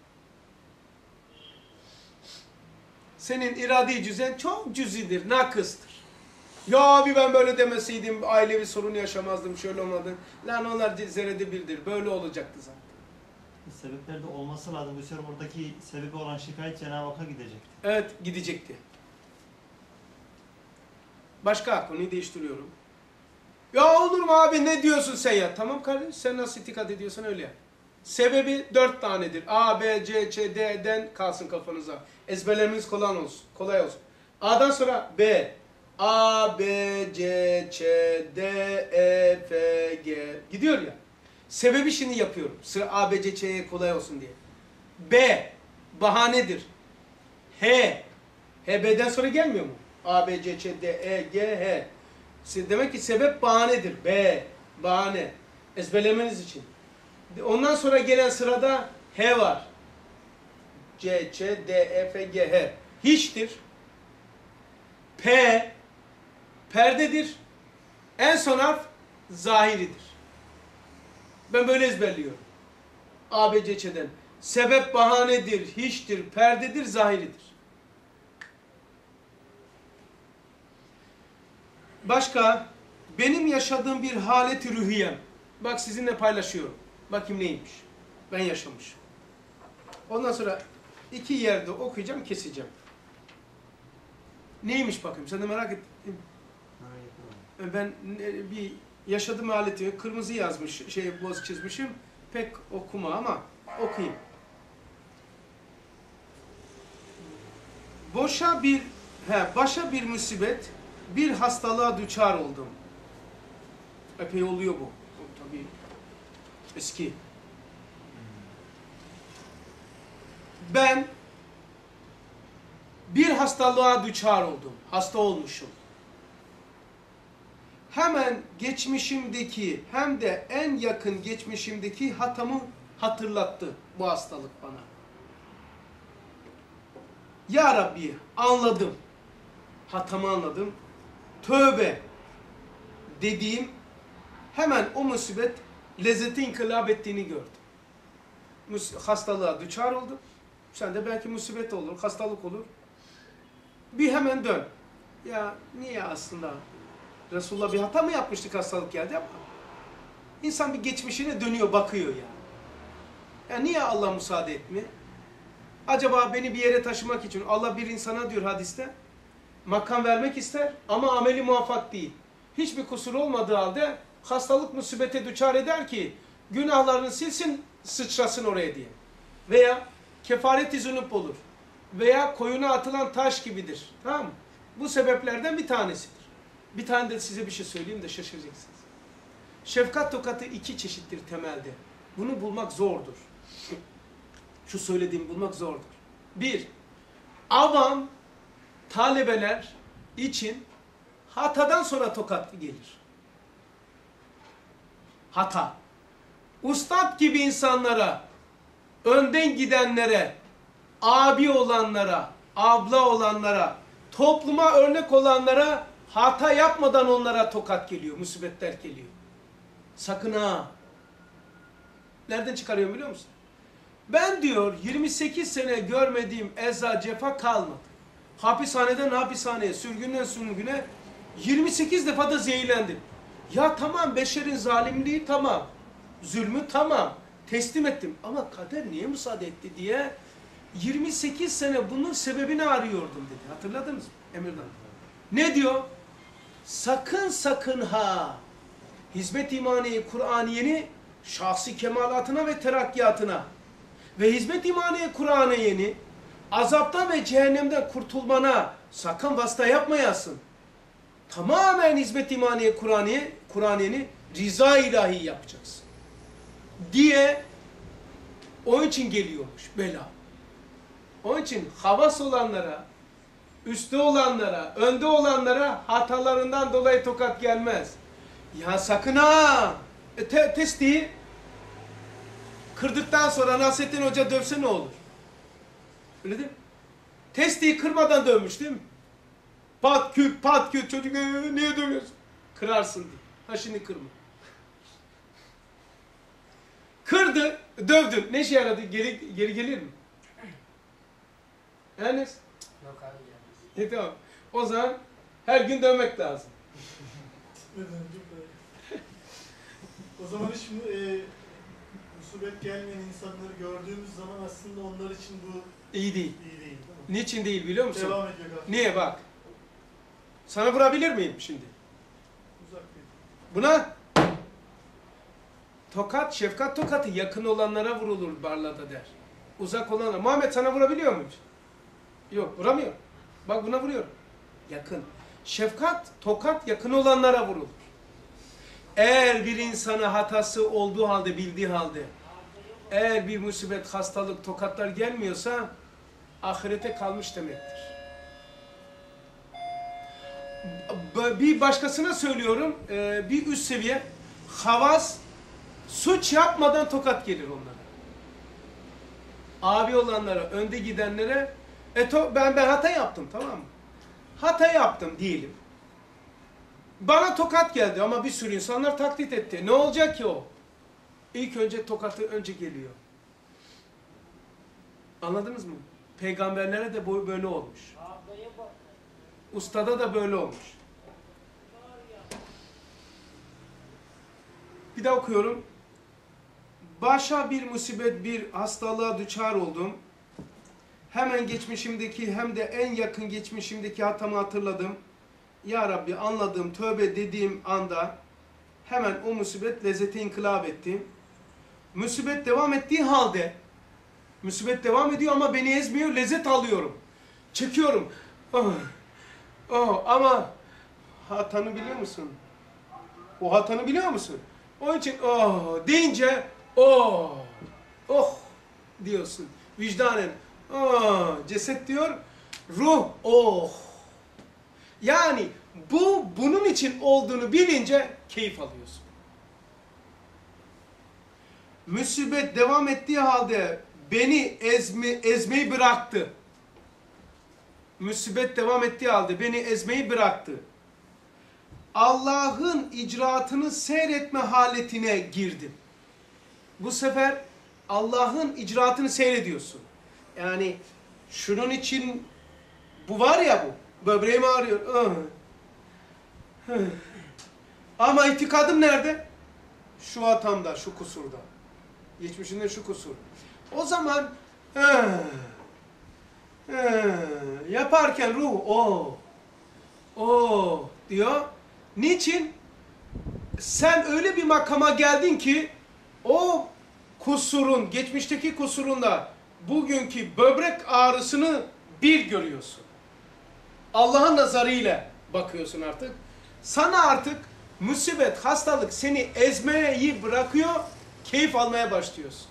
[SPEAKER 1] Senin irade-i cüzen çok cüzidir, nakıstır. Ya abi ben böyle demeseydim ailevi sorun yaşamazdım, şöyle olmadı. Lan onlar zerrede birdir. Böyle olacaktı zaten.
[SPEAKER 3] Sebepler de olması lazım. Bu sefer oradaki sebebi olan şikayet Cenab-ı Hakk'a gidecekti.
[SPEAKER 1] Evet, gidecekti. Başka konuyu değiştiriyorum. Ya olur mu abi ne diyorsun sen ya? Tamam kardeşim, sen nasıl itikad ediyorsan öyle yap. Sebebi dört tanedir. A, B, C, Ç, D'den kalsın kafanıza. Ezberlemeniz kolay olsun. Kolay olsun. A'dan sonra B. A, B, C, Ç, D, E, F, G. Gidiyor ya. Sebebi şimdi yapıyorum. Sıra A, B, C, Ç'ye kolay olsun diye. B. Bahanedir. H. H, B'den sonra gelmiyor mu? A, B, C, Ç, D, E, G, H. Demek ki sebep bahanedir. B. Bahane. Ezberlemeniz için. Ondan sonra gelen sırada H var. C, Ç, D, E, F, G, H. Hiçtir. P. Perdedir. En son harf zahiridir. Ben böyle ezberliyorum. A, B, C, Ç'den. Sebep bahanedir, hiçtir, perdedir, zahiridir. Başka, benim yaşadığım bir haleti rühiyem. Bak sizinle paylaşıyorum. Bakayım neymiş. Ben yaşamışım. Ondan sonra iki yerde okuyacağım, keseceğim. Neymiş bakayım, sen de merak ettin. Ben bir yaşadığım haleti, kırmızı yazmış, şey boz çizmişim. Pek okuma ama okuyayım. Boşa bir, he, başa bir musibet, bir hastalığa düçar oldum. Epey oluyor bu. Bu tabii eski. Ben bir hastalığa düçar oldum. Hasta olmuşum. Hemen geçmişimdeki hem de en yakın geçmişimdeki hatamı hatırlattı bu hastalık bana. Ya Rabbi anladım. Hatamı anladım. Tövbe dediğim hemen o musibet lezzeti inkılap ettiğini gördüm. Hastalığa düçar oldum. Sen de belki musibet olur, hastalık olur. Bir hemen dön. Ya niye aslında? Resulullah bir hata mı yapmıştık, hastalık geldi ama insan bir geçmişine dönüyor, bakıyor ya. Ya niye Allah müsaade etmiyor? Acaba beni bir yere taşımak için Allah bir insana diyor hadiste makam vermek ister ama ameli muvaffak değil. Hiçbir kusur olmadığı halde hastalık musibete düçar eder ki günahlarını silsin, sıçrasın oraya diye. Veya kefareti zünüp olur. Veya koyuna atılan taş gibidir. Tamam mı? Bu sebeplerden bir tanesidir. Bir tane de size bir şey söyleyeyim de şaşıracaksınız. Şefkat tokatı iki çeşittir temelde. Bunu bulmak zordur. Şu söylediğimi bulmak zordur. Bir, avam talebeler için hatadan sonra tokat gelir. Hata. Ustad gibi insanlara, önden gidenlere, abi olanlara, abla olanlara, topluma örnek olanlara hata yapmadan onlara tokat geliyor, musibetler geliyor. Sakın ha. Nereden çıkarıyorum biliyor musun? Ben diyor yirmi sekiz sene görmediğim eza cefa kalmadı. Hapishaneden hapishaneye, sürgünden sürgüne yirmi sekiz defa da zehirlendim. Ya tamam, beşerin zalimliği tamam, zulmü tamam, teslim ettim. Ama kader niye müsaade etti diye yirmi sekiz sene bunun sebebini arıyordum dedi. Hatırladınız mı Emir'den? Ne diyor? Sakın sakın ha hizmet imaniye Kur'aniye'ni şahsi kemalatına ve terakkiyatına ve hizmet imaniye Kur'aniye'ni azaptan ve cehennemden kurtulmana sakın vasıta yapmayasın. Tamamen hizmet imaniye Kur'aniye, Kur'aniye'ni rıza ilahi yapacaksın diye, onun için geliyormuş bela. Onun için havas olanlara, üstte olanlara, önde olanlara hatalarından dolayı tokat gelmez. Ya sakın ha! E, te testiyi kırdıktan sonra Nasrettin Hoca dövse ne olur? Öyle değil mi? Testiyi kırmadan dövmüş değil mi? Pat küt pat küt çocuk ee, niye dövüyorsun? Kırarsın diye. Ha şimdi kırma. Kırdı, dövdün. Ne işe yaradı? Geri, geri gelir mi? Enes?
[SPEAKER 4] Yok abi gelmez.
[SPEAKER 1] E tamam. O zaman her gün dövmek lazım.
[SPEAKER 2] O zaman şimdi e, musibet gelmeyen insanları gördüğümüz zaman aslında onlar için bu
[SPEAKER 1] İyi değil.
[SPEAKER 2] iyi değil, değil mi?
[SPEAKER 1] Niçin değil biliyor musun?
[SPEAKER 2] Devam ediyor gaflet.
[SPEAKER 1] Niye bak? Sana vurabilir miyim şimdi?
[SPEAKER 2] Uzak değil.
[SPEAKER 1] Buna tokat, şefkat tokatı yakın olanlara vurulur Barla'da der. Uzak olanlara. Muhammed sana vurabiliyor mu? Yok, vuramıyor. Bak buna vuruyor. Yakın. Şefkat, tokat yakın olanlara vurulur. Eğer bir insana hatası olduğu halde, bildiği halde, eğer bir musibet, hastalık, tokatlar gelmiyorsa ahirete kalmış demektir. Bir başkasına söylüyorum, bir üst seviye, havas, suç yapmadan tokat gelir onlara. Abi olanlara, önde gidenlere, e to, ben ben hata yaptım, tamam mı? Hata yaptım diyelim. Bana tokat geldi ama bir sürü insanlar taklit etti. Ne olacak ki o? İlk önce tokatı önce geliyor. Anladınız mı? Peygamberlere de böyle olmuş. Ustada da böyle olmuş. Bir daha okuyorum. Başa bir musibet, bir hastalığa düçar oldum. Hemen geçmişimdeki hem de en yakın geçmişimdeki hatamı hatırladım. Ya Rabbi anladım, tövbe dediğim anda hemen o musibet lezzeti inkılap etti. Musibet devam ettiği halde, musibet devam ediyor ama beni ezmiyor, lezzet alıyorum. Çekiyorum. Oh, oh, ama hatanı biliyor musun? O hatanı biliyor musun? Onun için oh deyince oh, oh diyorsun. Vicdanen oh, ceset diyor, ruh oh. Yani bu bunun için olduğunu bilince keyif alıyorsun. Musibet devam ettiği halde beni ezme, ezmeyi bıraktı. Musibet devam ettiği halde beni ezmeyi bıraktı. Allah'ın icraatını seyretme haletine girdim. Bu sefer Allah'ın icraatını seyrediyorsun. Yani şunun için bu var ya bu. Böbreğim ağrıyor. Ama itikadım nerede? Şu hatamda, şu kusurda. Geçmişinde şu kusur. O zaman yaparken ruh o o diyor. Niçin? Sen öyle bir makama geldin ki o kusurun, geçmişteki kusurunda bugünkü böbrek ağrısını bir görüyorsun. Allah'ın nazarıyla bakıyorsun artık. Sana artık musibet, hastalık seni ezmeyi bırakıyor, keyif almaya başlıyorsun.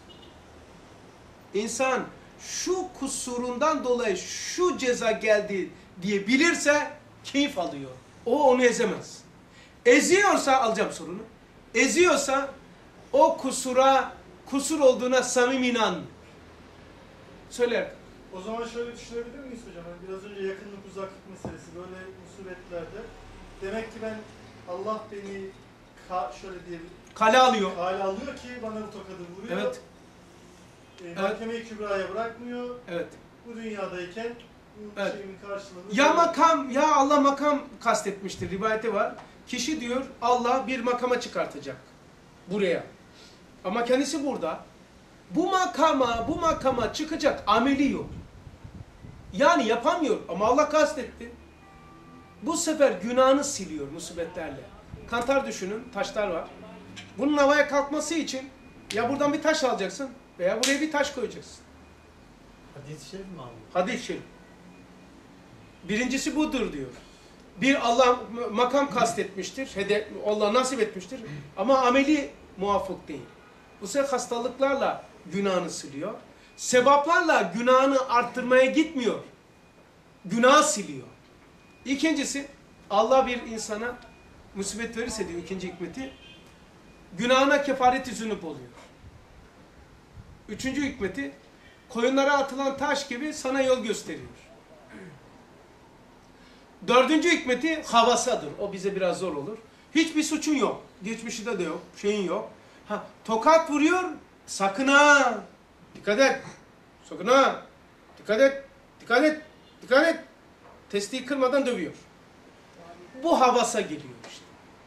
[SPEAKER 1] İnsan şu kusurundan dolayı şu ceza geldi diye bilirse keyif alıyor. O onu ezemez. Eziyorsa, alacağım sorunu, eziyorsa o kusura, kusur olduğuna samimi inan. Söyler.
[SPEAKER 2] O zaman şöyle düşünebilir miyiz hocam? Yani biraz önce yakınlık uzaklık meselesi böyle musibetlerde. Demek ki ben Allah beni ka şöyle diyelim.
[SPEAKER 1] Kale alıyor.
[SPEAKER 2] Kale alıyor ki bana bu tokadı vuruyor.
[SPEAKER 1] Evet.
[SPEAKER 2] e, mahkeme-i kübraya bırakmıyor.
[SPEAKER 1] Evet.
[SPEAKER 2] Bu dünyadayken bu
[SPEAKER 1] Evet.
[SPEAKER 2] şeyin karşılığını...
[SPEAKER 1] Ya makam, ya Allah makam kastetmiştir. Rivayeti var. Kişi diyor Allah bir makama çıkartacak. Buraya. Ama kendisi burada. Bu makama, bu makama çıkacak ameli yok. Yani yapamıyor ama Allah kastetti. Bu sefer günahını siliyor musibetlerle. Kantar düşünün, taşlar var. Bunun havaya kalkması için ya buradan bir taş alacaksın veya buraya bir taş koyacaksın.
[SPEAKER 3] Hadis-i şerif mi abi?
[SPEAKER 1] Hadis-i şerif. Birincisi budur diyor. Bir Allah makam kastetmiştir, hedef, Allah nasip etmiştir ama ameli muvafık değil. Bu sefer hastalıklarla günahını siliyor. Sevaplarla günahını arttırmaya gitmiyor. Günah siliyor. İkincisi Allah bir insana musibet verirse diyor ikinci hikmeti günahına kefareti zünüp oluyor. Üçüncü hikmeti koyunlara atılan taş gibi sana yol gösteriyor. Dördüncü hikmeti havasadır. O bize biraz zor olur. Hiçbir suçun yok. Geçmişinde de yok. Şeyin yok. Ha, tokat vuruyor. Sakın ha. Dikkat et. Sakın ha. Dikkat et. Dikkat et. Dikkat et. Testiyi kırmadan dövüyor. Bu havasa geliyor işte.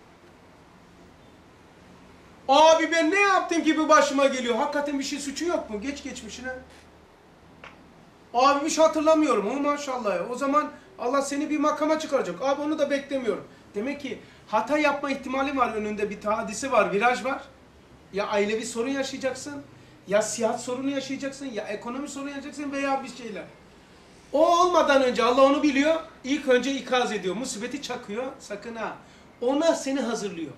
[SPEAKER 1] Abi ben ne yaptım ki bu başıma geliyor? Hakikaten bir şey suçu yok mu? Geç geçmişine. Abi bir şey hatırlamıyorum. O maşallah ya. O zaman Allah seni bir makama çıkaracak. Abi onu da beklemiyorum. Demek ki hata yapma ihtimali var önünde. Bir hadise var, viraj var. Ya ailevi sorun yaşayacaksın. Ya siyaset sorunu yaşayacaksın. Ya ekonomi sorunu yaşayacaksın veya bir şeyler. O olmadan önce Allah onu biliyor. İlk önce ikaz ediyor. Musibeti çakıyor. Sakın ha. Ona seni hazırlıyor.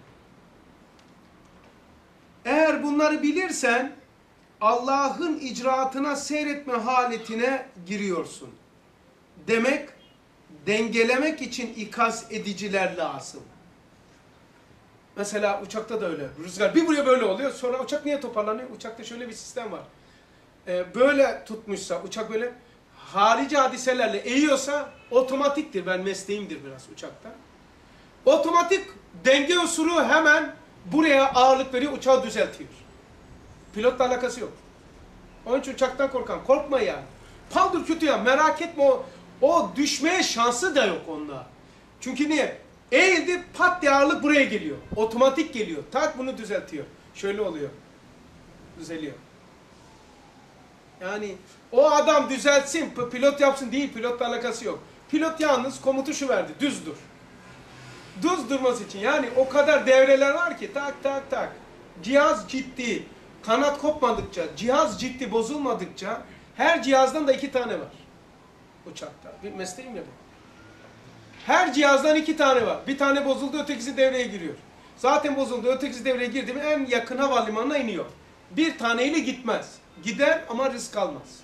[SPEAKER 1] Eğer bunları bilirsen Allah'ın icraatına seyretme haletine giriyorsun. Demek dengelemek için ikaz ediciler lazım. Mesela uçakta da öyle. Rüzgar bir buraya böyle oluyor. Sonra uçak niye toparlanıyor? Uçakta şöyle bir sistem var. Ee, böyle tutmuşsa uçak böyle harici hadiselerle eğiyorsa otomatiktir. Ben mesleğimdir biraz uçakta. Otomatik denge unsuru hemen buraya ağırlık veriyor, uçağı düzeltiyor. Pilotla alakası yok. Onun için uçaktan korkan. Korkma yani. Paldır kötü ya. Merak etme o. O düşmeye şansı da yok onda. Çünkü niye? Eğildi pat diye ağırlık buraya geliyor. Otomatik geliyor. Tak bunu düzeltiyor. Şöyle oluyor. Düzeliyor. Yani o adam düzeltsin, pilot yapsın değil. Pilotla alakası yok. Pilot yalnız komutu şu verdi. Düz dur. Düz durması için. Yani o kadar devreler var ki tak tak tak. Cihaz ciddi. Kanat kopmadıkça, cihaz ciddi bozulmadıkça her cihazdan da iki tane var. Uçakta. Bir mesleğim ya bu. Her cihazdan iki tane var. Bir tane bozuldu, ötekisi devreye giriyor. Zaten bozuldu, ötekisi devreye girdi mi en yakın havalimanına iniyor. Bir taneyle gitmez. Gider ama risk almaz.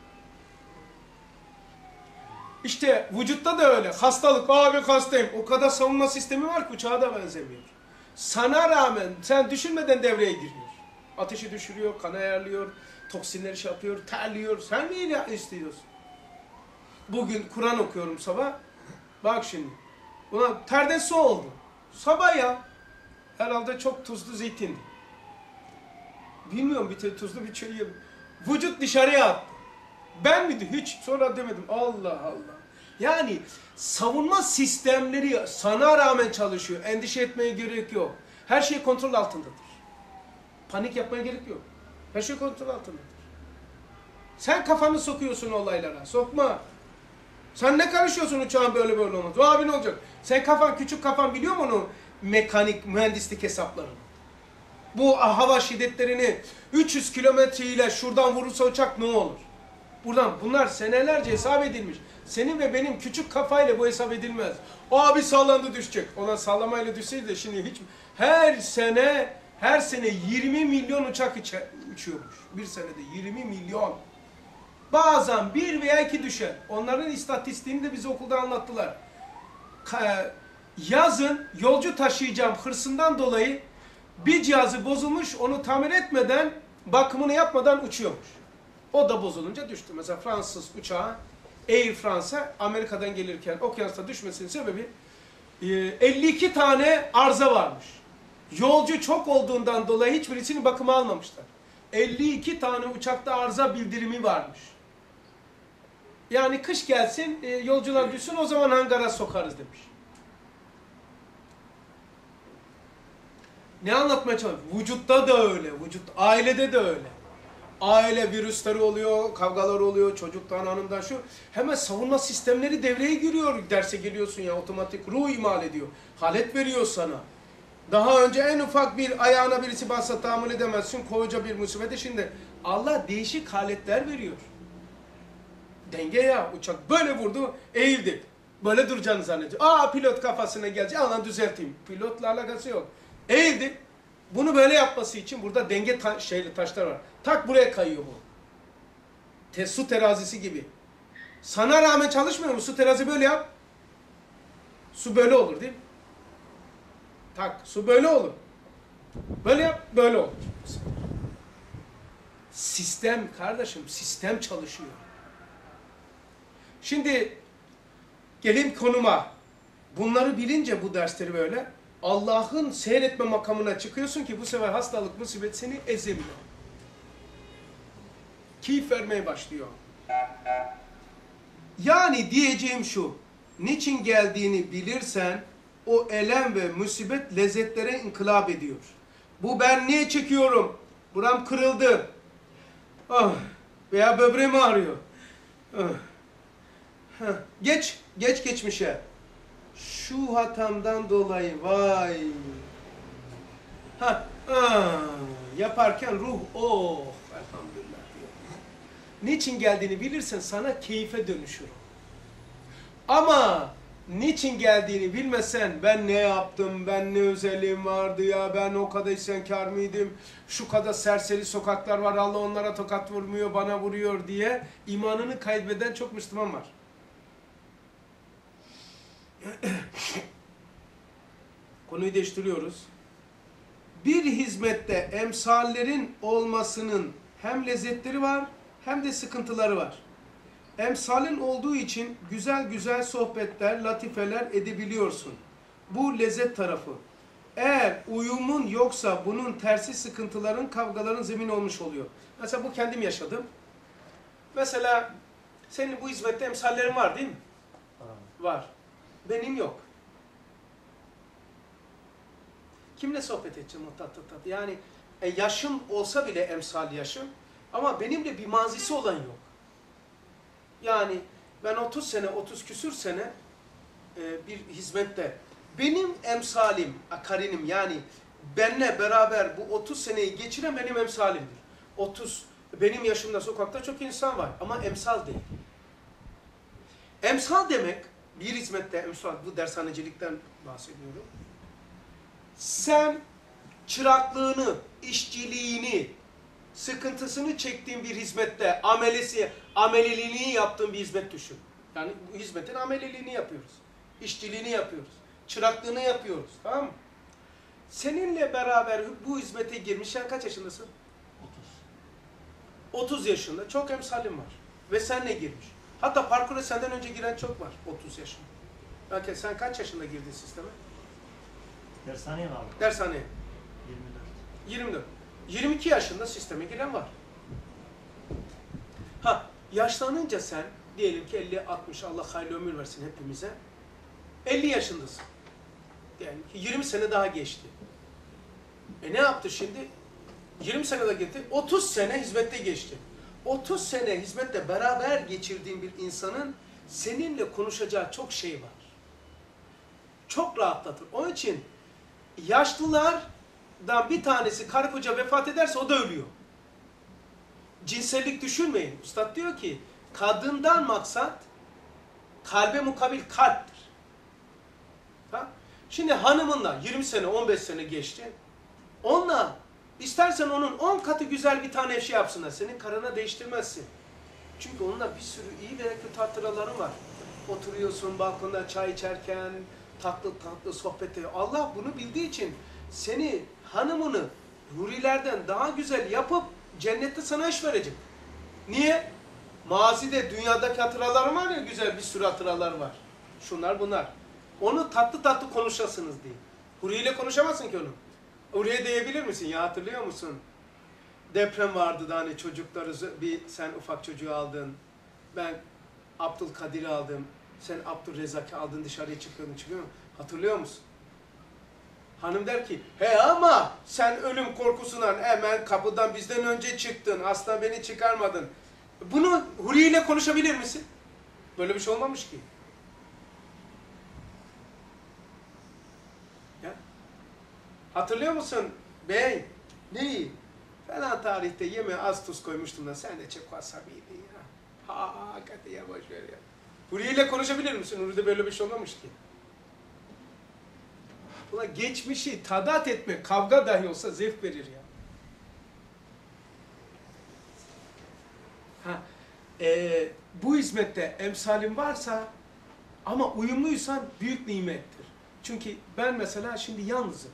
[SPEAKER 1] İşte vücutta da öyle. Hastalık, abi hastayım. O kadar savunma sistemi var ki uçağa da benzemiyor. Sana rağmen sen düşünmeden devreye giriyor. Ateşi düşürüyor, kan ayarlıyor, toksinleri şey yapıyor, terliyor. Sen neyle istiyorsun? Bugün Kur'an okuyorum sabah. Bak şimdi. Ulan terden su oldu. Sabah ya. Herhalde çok tuzlu zeytindi. Bilmiyorum bir tuzlu bir şey yedim. Vücut dışarıya attı. Ben miydi? Hiç sonra demedim. Allah Allah. Yani savunma sistemleri sana rağmen çalışıyor. Endişe etmeye gerek yok. Her şey kontrol altındadır. Panik yapmaya gerek yok. Her şey kontrol altındadır. Sen kafanı sokuyorsun olaylara. Sokma. Sen ne karışıyorsun uçağın böyle böyle olmaz. O abi ne olacak? Sen kafan, küçük kafan biliyor mu onu? Mekanik, mühendislik hesaplarını. Bu hava şiddetlerini üç yüz kilometre ile şuradan vurursa uçak ne olur? Buradan bunlar senelerce hesap edilmiş. Senin ve benim küçük kafayla bu hesap edilmez. Abi sallandı düşecek. Ona sallamayla düşseydi de şimdi hiç... Her sene, her sene yirmi milyon uçak uçuyormuş. Bir senede yirmi milyon. Bazen bir veya iki düşer. Onların istatistiğini de bize okulda anlattılar. Yazın yolcu taşıyacağım hırsından dolayı bir cihazı bozulmuş, onu tamir etmeden, bakımını yapmadan uçuyormuş. O da bozulunca düştü. Mesela Fransız uçağı Air France'a Amerika'dan gelirken okyanusta düşmesinin sebebi elli iki tane arıza varmış. Yolcu çok olduğundan dolayı hiçbirisini bakıma almamışlar. elli iki tane uçakta arıza bildirimi varmış. Yani kış gelsin, e, yolcular düşsün, o zaman hangara sokarız demiş. Ne anlatmaya çalışıyor? Vücutta da öyle, vücut, ailede de öyle. Aile virüsleri oluyor, kavgalar oluyor, çocuktan, hanımdan şu. Hemen savunma sistemleri devreye giriyor. Derse geliyorsun ya, otomatik ruh imal ediyor. Halet veriyor sana. Daha önce en ufak bir ayağına birisi bassa tahammül edemezsin. Koca bir musibete, şimdi Allah değişik haletler veriyor. Denge ya, uçak böyle vurdu, eğildi. Böyle duracağını zannediyor. Aa, pilot kafasına gelecek, alan düzelteyim. Pilotla alakası yok. Eğildi. Bunu böyle yapması için burada denge ta şeyli taşlar var. Tak buraya kayıyor bu. Te su terazisi gibi. Sana rağmen çalışmıyor mu? Su terazi böyle yap. Su böyle olur değil mi? Tak, su böyle olur. Böyle yap, böyle olur. Sistem kardeşim, sistem çalışıyor. Şimdi gelin konuma. Bunları bilince bu dersleri böyle Allah'ın seyretme makamına çıkıyorsun ki bu sefer hastalık, musibet seni ezemiyor. Keyif vermeye başlıyor. Yani diyeceğim şu, niçin geldiğini bilirsen o elem ve musibet lezzetlere inkılap ediyor. Bu ben niye çekiyorum? Buram kırıldı. Ah, veya böbreğim ağrıyor. Ah. Heh. Geç, geç geçmişe. Şu hatamdan dolayı vay. Ha, ah, yaparken ruh oh elhamdülillah diyor. Niçin geldiğini bilirsen sana keyfe dönüşür. Ama niçin geldiğini bilmesen ben ne yaptım, ben ne özelliğim vardı ya, ben o kadar isyankar mıydım, şu kadar serseri sokaklar var, Allah onlara tokat vurmuyor, bana vuruyor diye imanını kaybeden çok Müslüman var. Konuyu değiştiriyoruz. Bir hizmette emsallerin olmasının hem lezzetleri var hem de sıkıntıları var. Emsalin olduğu için güzel güzel sohbetler, latifeler edebiliyorsun. Bu lezzet tarafı. Eğer uyumun yoksa bunun tersi sıkıntıların, kavgaların zemin olmuş oluyor. Mesela bu kendim yaşadım. Mesela senin bu hizmette emsallerin var değil mi? Var. Benim yok. Kimle sohbet edeceğim o tat tat tat? Yani e, yaşım olsa bile emsal yaşım ama benimle bir mazisi olan yok. Yani ben otuz sene, otuz küsür sene e, bir hizmette benim emsalim, akarinim yani benle beraber bu otuz seneyi geçiren benim emsalimdir. otuz, benim yaşımda sokakta çok insan var ama emsal değil. Emsal demek, bir hizmette emsal, bu dershanecilikten bahsediyorum. Sen çıraklığını, işçiliğini, sıkıntısını çektiğin bir hizmette amelesi, ameliliğini yaptığın bir hizmet düşün. Yani bu hizmetin ameliliğini yapıyoruz. İşçiliğini yapıyoruz. Çıraklığını yapıyoruz. Tamam mı? Seninle beraber bu hizmete girmiş, sen kaç yaşındasın? otuz. otuz yaşında. Çok emsalim var. Ve senle girmiş. Hatta parkura senden önce giren çok var otuz yaşında. Belki sen kaç yaşında girdin sisteme?
[SPEAKER 3] Dershaneye mi abi?
[SPEAKER 1] Dershaneye.
[SPEAKER 3] yirmi dört.
[SPEAKER 1] yirmi dört. yirmi iki yaşında sisteme giren var. Ha, yaşlanınca sen diyelim ki elli altmış, Allah hayırlı ömür versin hepimize. elli yaşındasın. Yani yirmi sene daha geçti. E ne yaptı şimdi? yirmi sene daha gitti. otuz sene hizmette geçti. otuz sene hizmette beraber geçirdiğin bir insanın seninle konuşacağı çok şey var. Çok rahatlatır. Onun için yaşlılardan bir tanesi karı koca vefat ederse o da ölüyor. Cinsellik düşünmeyin. Üstad diyor ki kadından maksat kalbe mukabil kalptir. Ha? Şimdi hanımınla yirmi sene on beş sene geçti. Onunla istersen onun on katı güzel bir tane şey yapsınlar. Senin karına değiştirmezsin. Çünkü onunla bir sürü iyi ve kötü hatıraların var. Oturuyorsun balkonda çay içerken tatlı tatlı sohbet ediyor. Allah bunu bildiği için seni, hanımını hurilerden daha güzel yapıp cennette sana iş verecek. Niye? Mazide dünyadaki hatıralar var ya, güzel bir sürü hatıralar var. Şunlar bunlar. Onu tatlı tatlı konuşasınız diye. Huriyle konuşamazsın ki onu. Huriye diyebilir misin? Ya hatırlıyor musun? deprem vardı da hani çocukları bir sen ufak çocuğu aldın. Ben Abdülkadir'i aldım. Sen Abdülrezzak'ı aldın dışarıya çıkıyordun çıkıyor musun? Hatırlıyor musun? Hanım der ki he ama sen ölüm korkusundan hemen kapıdan bizden önce çıktın. Asla beni çıkarmadın. Bunu Huri ile konuşabilir misin? Böyle bir şey olmamış ki. Ya. Hatırlıyor musun? Bey, neyi? Falan tarihte yemeğe az tuz koymuştum da sen de çok wasabiydin ya. Ha hakikaten ya boş ver ya. Huri ile konuşabilir misin? Huri'de böyle bir şey olmamış ki. Ulan geçmişi tadat etmek, kavga dahi olsa zevk verir ya. Ha, e, bu hizmette emsalin varsa ama uyumluysan büyük nimettir. Çünkü ben mesela şimdi yalnızım.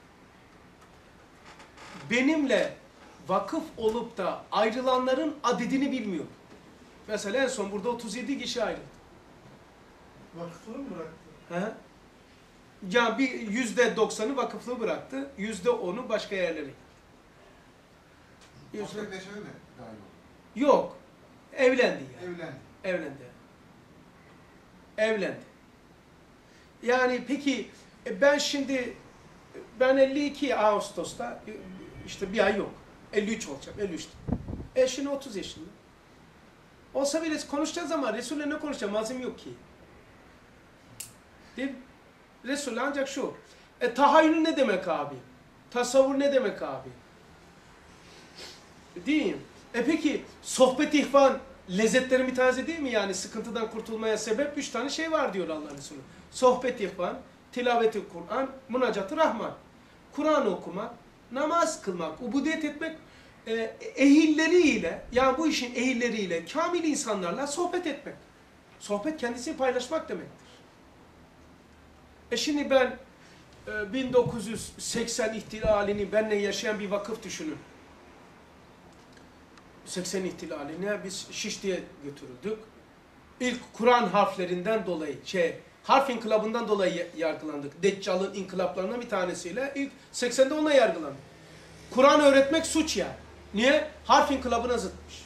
[SPEAKER 1] Benimle vakıf olup da ayrılanların adedini bilmiyorum. Mesela en son burada otuz yedi kişi ayrıldı.
[SPEAKER 2] Vakıfları mı bıraktı?
[SPEAKER 1] He? Ya bir yüzde doksanı vakıflığı bıraktı, yüzde onu başka yerlere gitti. Yüzde...
[SPEAKER 5] Meslekleşme mi dahil oldu?
[SPEAKER 1] Yok, evlendi yani.
[SPEAKER 5] Evlendi.
[SPEAKER 1] Evlendi. Evlendi. Yani peki ben şimdi ben elli iki Ağustos'ta işte bir ay yok. elli üç olacağım, elli üçte. Eşini otuz yaşında. Olsa bile konuşacağız ama Resul'le ne konuşacağım? Malzeme yok ki. Değil mi? Resul ancak şu. E, tahayyül ne demek abi? Tasavvur ne demek abi? Değil mi? E peki sohbet ihvan lezzetlerin bir tanesi değil mi? Yani sıkıntıdan kurtulmaya sebep üç tane şey var diyor Allah Resulü. Sohbet ihvan, tilaveti Kur'an, münacatı Rahman. Kur'an okumak, namaz kılmak, ubudiyet etmek e, ehilleriyle, yani bu işin ehilleriyle, kamil insanlarla sohbet etmek. Sohbet kendisini paylaşmak demektir. E şimdi ben e, bin dokuz yüz seksen ihtilalini benimle yaşayan bir vakıf düşünün. seksen ihtilaline biz Şişli'ye götürüldük. İlk Kur'an harflerinden dolayı, şey, harf inkılabından dolayı yargılandık. Deccal'ın inkılaplarından bir tanesiyle ilk seksende ona yargılandık. Kur'an öğretmek suç yani. Niye? Harf inkılabına zıtmış.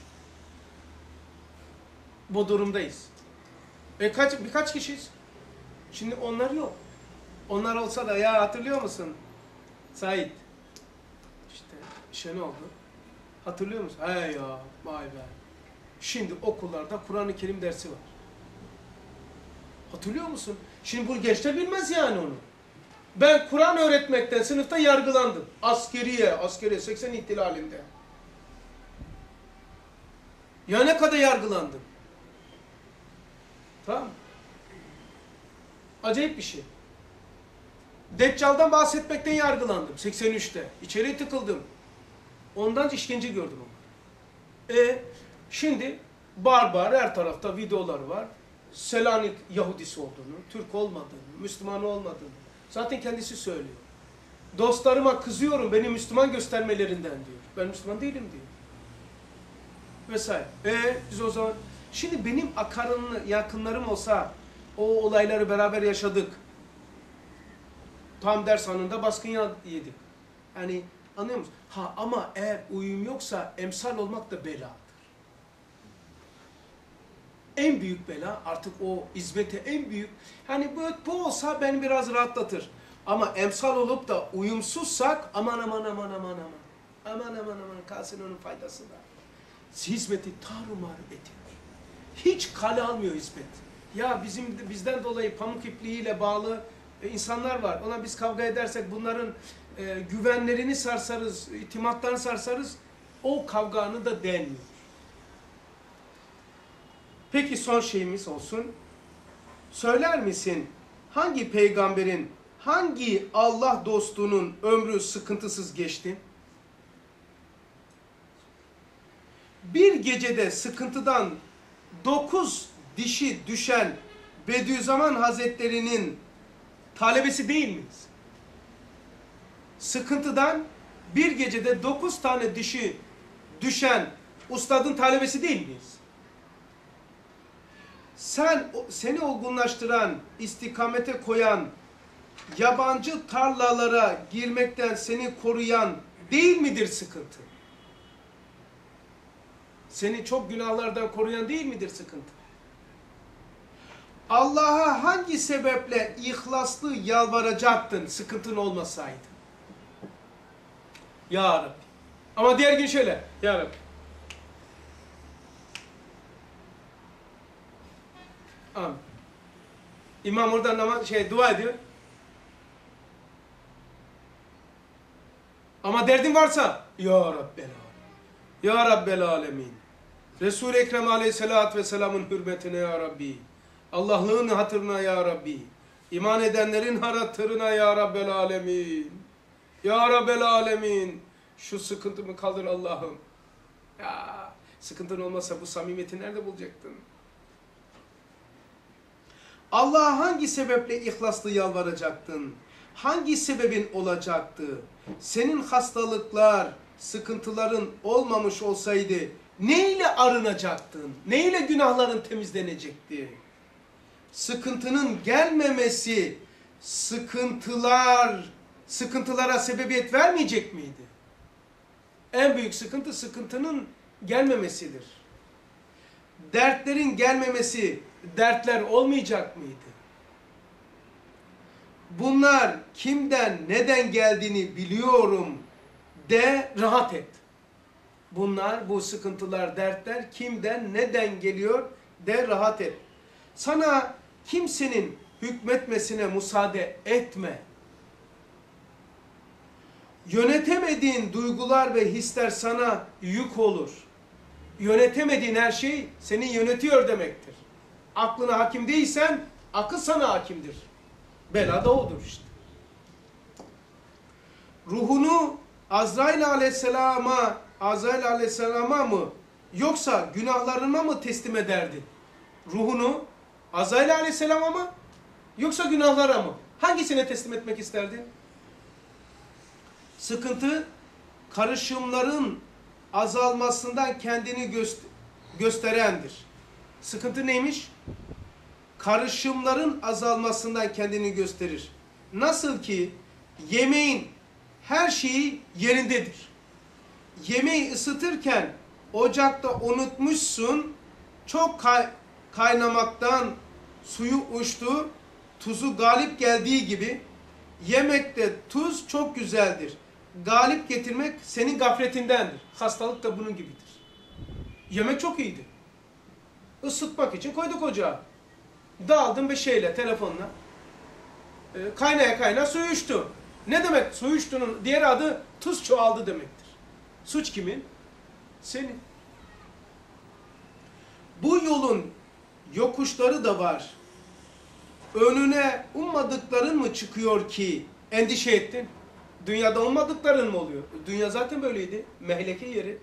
[SPEAKER 1] Bu durumdayız. E kaç, birkaç kişiyiz. Şimdi onlar yok. Onlar olsa da ya hatırlıyor musun? Said. İşte şey ne oldu? Hatırlıyor musun? He ya vay be. Şimdi okullarda Kur'an-ı Kerim dersi var. Hatırlıyor musun? Şimdi bu gençler bilmez yani onu. Ben Kur'an öğretmekten sınıfta yargılandım. Askeriye, askeriye seksen ihtilalinde. Ya ne kadar yargılandım. Tamam. Acayip bir şey. Deccal'dan bahsetmekten yargılandım seksen üçte. İçeri tıkıldım. Ondan işkence gördüm onu. E şimdi barbar her tarafta videoları var. Selanik Yahudisi olduğunu, Türk olmadığını, Müslüman olmadığını zaten kendisi söylüyor. Dostlarıma kızıyorum beni Müslüman göstermelerinden diyor. Ben Müslüman değilim diyor. Vesaire. E biz o zaman şimdi benim akarınlı yakınlarım olsa o olayları beraber yaşadık. Tam ders anında baskın yedik. Yani anlıyor musun? Ha ama eğer uyum yoksa emsal olmak da beladır. En büyük bela artık o hizmete en büyük. Hani bu, bu olsa beni biraz rahatlatır. Ama emsal olup da uyumsuzsak aman aman aman aman aman. Aman aman aman kalsın onun faydası da. Hizmeti tarumar ediyor. Hiç kale almıyor hizmet. Ya bizim bizden dolayı pamuk ipliğiyle bağlı e, insanlar var. Ona biz kavga edersek bunların e, güvenlerini sarsarız, itimatlarını sarsarız. O kavganı da denmiyor. Peki son şeyimiz olsun. Söyler misin hangi peygamberin, hangi Allah dostunun ömrü sıkıntısız geçti? Bir gecede sıkıntıdan dokuz dişi düşen Bediüzzaman Hazretleri'nin talebesi değil miyiz? Sıkıntıdan bir gecede dokuz tane dişi düşen ustadın talebesi değil miyiz? Sen, seni olgunlaştıran, istikamete koyan, yabancı tarlalara girmekten seni koruyan değil midir sıkıntı? Seni çok günahlardan koruyan değil midir sıkıntı? Allah'a hangi sebeple ihlaslı yalvaracaktın sıkıntın olmasaydı? Ya Rabbi. Ama diğer gün şöyle. Ya Rabbi. Amin. İmam oradan namaz, şey, dua ediyor. Ama derdin varsa Ya Rabbel Ya Rabbel Alemin. Resul-i Ekrem Aleyhisselatü Vesselam'ın hürmetine Ya Rabbi. Allah'lığın hatırına Ya Rabbi. İman edenlerin hatırına Ya Rabbel Alemin. Ya Rabbel Alemin. Şu sıkıntımı kaldır Allah'ım. Ya sıkıntın olmasa bu samimiyeti nerede bulacaktın? Allah'a hangi sebeple ihlaslı yalvaracaktın? Hangi sebebin olacaktı? Senin hastalıklar, sıkıntıların olmamış olsaydı neyle arınacaktın? Neyle günahların temizlenecekti? Sıkıntının gelmemesi, sıkıntılar, sıkıntılara sebebiyet vermeyecek miydi? En büyük sıkıntı sıkıntının gelmemesidir. Dertlerin gelmemesi, dertler olmayacak mıydı? Bunlar kimden, neden geldiğini biliyorum de rahat et. Bunlar, bu sıkıntılar, dertler kimden, neden geliyor de rahat et. Sana kimsenin hükmetmesine müsaade etme. Yönetemediğin duygular ve hisler sana yük olur. Yönetemediğin her şey seni yönetiyor demektir. Aklına hakim değilsen akıl sana hakimdir. Bela da odur işte. Ruhunu Azrail aleyhisselama, Azrail aleyhisselama mı yoksa günahlarına mı teslim ederdin? Ruhunu Azrail aleyhisselama mı yoksa günahlara mı? Hangisine teslim etmek isterdin? Sıkıntı karışımların azalmasından kendini göster gösterendir. Sıkıntı neymiş? Karışımların azalmasından kendini gösterir. Nasıl ki yemeğin her şeyi yerindedir. Yemeği ısıtırken ocakta unutmuşsun, çok kay kaynamaktan suyu uçtu, tuzu galip geldiği gibi yemekte tuz çok güzeldir. Galip getirmek senin gafletindendir. Hastalık da bunun gibidir. Yemek çok iyiydi. Isıtmak için koyduk ocağa. Daldın bir şeyle, telefonla. E, kaynaya kaynaya su uçtu. Ne demek su uçtuğunun diğer adı tuz çoğaldı demektir. Suç kimin? Senin. Bu yolun yokuşları da var. Önüne ummadıkların mı çıkıyor ki endişe ettin? Dünyada ummadıkların mı oluyor? Dünya zaten böyleydi. Mehleke yeri.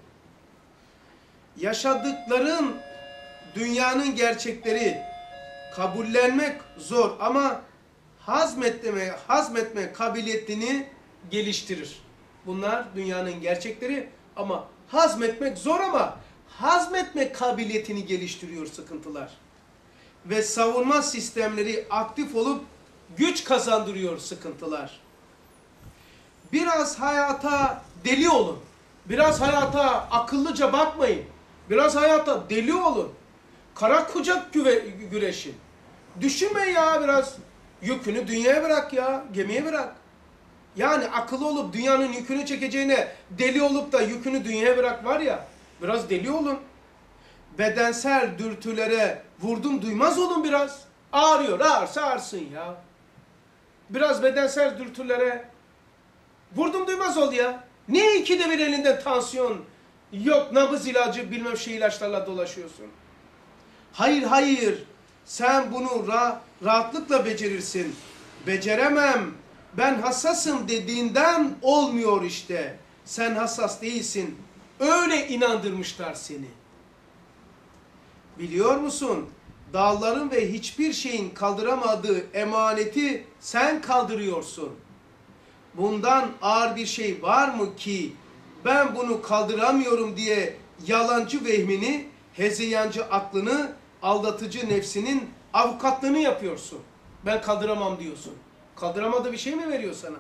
[SPEAKER 1] Yaşadıkların dünyanın gerçekleri kabullenmek zor ama hazmetme, hazmetme kabiliyetini geliştirir. Bunlar dünyanın gerçekleri ama hazmetmek zor ama hazmetme kabiliyetini geliştiriyor sıkıntılar. Ve savunma sistemleri aktif olup güç kazandırıyor sıkıntılar. Biraz hayata deli olun. Biraz hayata akıllıca bakmayın. Biraz hayata deli olun. Kara kucak güreşin. Düşünme ya biraz. Yükünü dünyaya bırak ya. Gemiye bırak. Yani akıllı olup dünyanın yükünü çekeceğine deli olup da yükünü dünyaya bırak var ya. Biraz deli olun. Bedensel dürtülere vurdum duymaz olun biraz. Ağrıyor, ağırsa ağırsın ya. Biraz bedensel dürtülere vurdum duymaz ol ya. Niye ikide bir elinde tansiyon, yok nabız ilacı bilmem şey ilaçlarla dolaşıyorsun? Hayır hayır. Sen bunu ra rahatlıkla becerirsin. Beceremem. Ben hassasım dediğinden olmuyor işte. Sen hassas değilsin. Öyle inandırmışlar seni. Biliyor musun? Dağların ve hiçbir şeyin kaldıramadığı emaneti sen kaldırıyorsun. Bundan ağır bir şey var mı ki ben bunu kaldıramıyorum diye yalancı vehmini, hezeyancı aklını, aldatıcı nefsinin avukatlığını yapıyorsun. Ben kaldıramam diyorsun. Kaldıramadığı bir şey mi veriyor sana?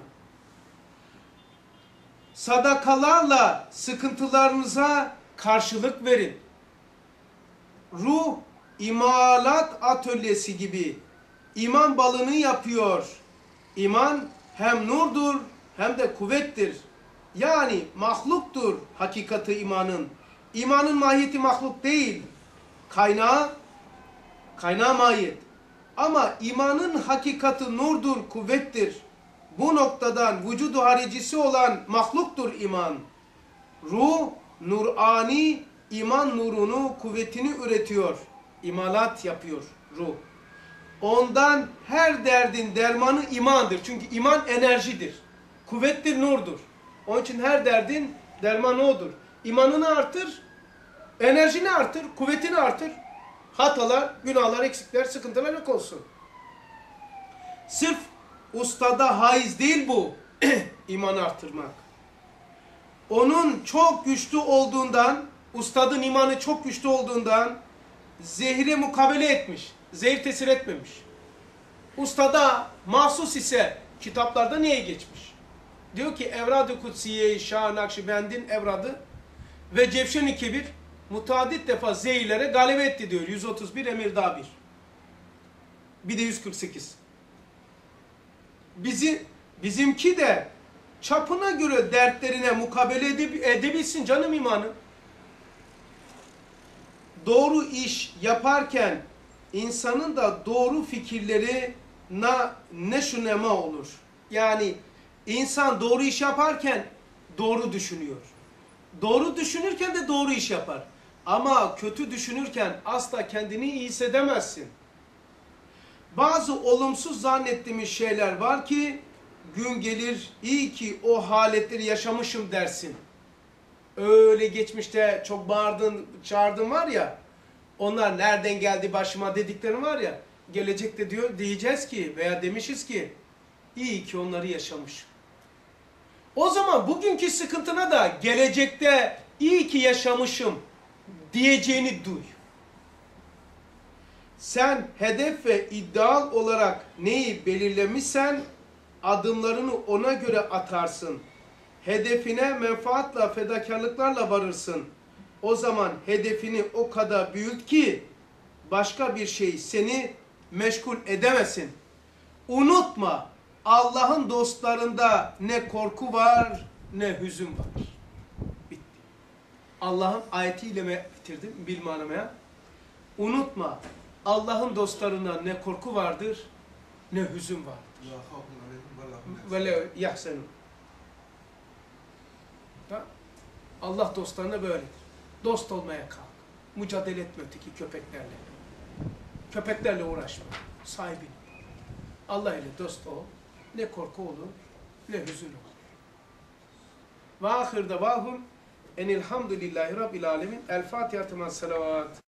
[SPEAKER 1] Sadakalarla sıkıntılarınıza karşılık verin. ruh imalat atölyesi gibi iman balını yapıyor. İman hem nurdur hem de kuvvettir. Yani mahluktur hakikati imanın. İmanın mahiyeti mahluk değil. Kaynağı, kaynağı mahiyet. Ama imanın hakikati nurdur, kuvvettir. Bu noktadan vücudu haricisi olan mahluktur iman. Ruh, nurani, iman nurunu, kuvvetini üretiyor. İmalat yapıyor ruh. Ondan her derdin dermanı imandır. Çünkü iman enerjidir. Kuvvettir, nurdur. Onun için her derdin dermanı odur. İmanını artır, enerjini artır, kuvvetini artır. Hatalar, günahlar, eksikler, sıkıntılar yok olsun. Sırf ustada haiz değil bu imanı artırmak. Onun çok güçlü olduğundan, ustadın imanı çok güçlü olduğundan zehire mukabele etmiş. Zehir tesir etmemiş. Ustada mahsus ise kitaplarda niye geçmiş? Diyor ki Evrad-ı Kutsiye-i Şah-ı Nakşibend'in evradı ve Cevşen-i Kebir mutadit defa zehirlere galebe etti diyor. yüz otuz bir Emirdağ bir. Bir de yüz kırk sekiz. Bizi, bizimki de çapına göre dertlerine mukabele edeb edebilsin canım imanı. Doğru iş yaparken insanın da doğru fikirleri na, neşunema olur. Yani insan doğru iş yaparken doğru düşünüyor. Doğru düşünürken de doğru iş yapar. Ama kötü düşünürken asla kendini iyi hissedemezsin. Bazı olumsuz zannettiğimiz şeyler var ki gün gelir iyi ki o haletleri yaşamışım dersin. Öyle geçmişte çok bağırdın, çağırdın var ya, onlar nereden geldi başıma dediklerin var ya, gelecekte diyor diyeceğiz ki veya demişiz ki iyi ki onları yaşamışım. O zaman bugünkü sıkıntına da gelecekte iyi ki yaşamışım diyeceğini duy. Sen hedef ve ideal olarak neyi belirlemişsen adımlarını ona göre atarsın. Hedefine menfaatla, fedakarlıklarla varırsın. O zaman hedefini o kadar büyült ki başka bir şey seni meşgul edemesin. Unutma, Allah'ın dostlarında ne korku var ne hüzün var. Bitti. Allah'ın ayetiyle mi bitirdim bil manamaya? Unutma, Allah'ın dostlarında ne korku vardır ne hüzün vardır. Vele yahsenun. Allah dostlarına böyledir. Dost olmaya kalk. Mücadele etme öteki köpeklerle. Köpeklerle uğraşma. Sahibin. Allah ile dost ol. Ne korku olur, ne hüzün olur. Ve ahirde vahum enilhamdülillahi rabbil alemin. El Fatiha temas salavat.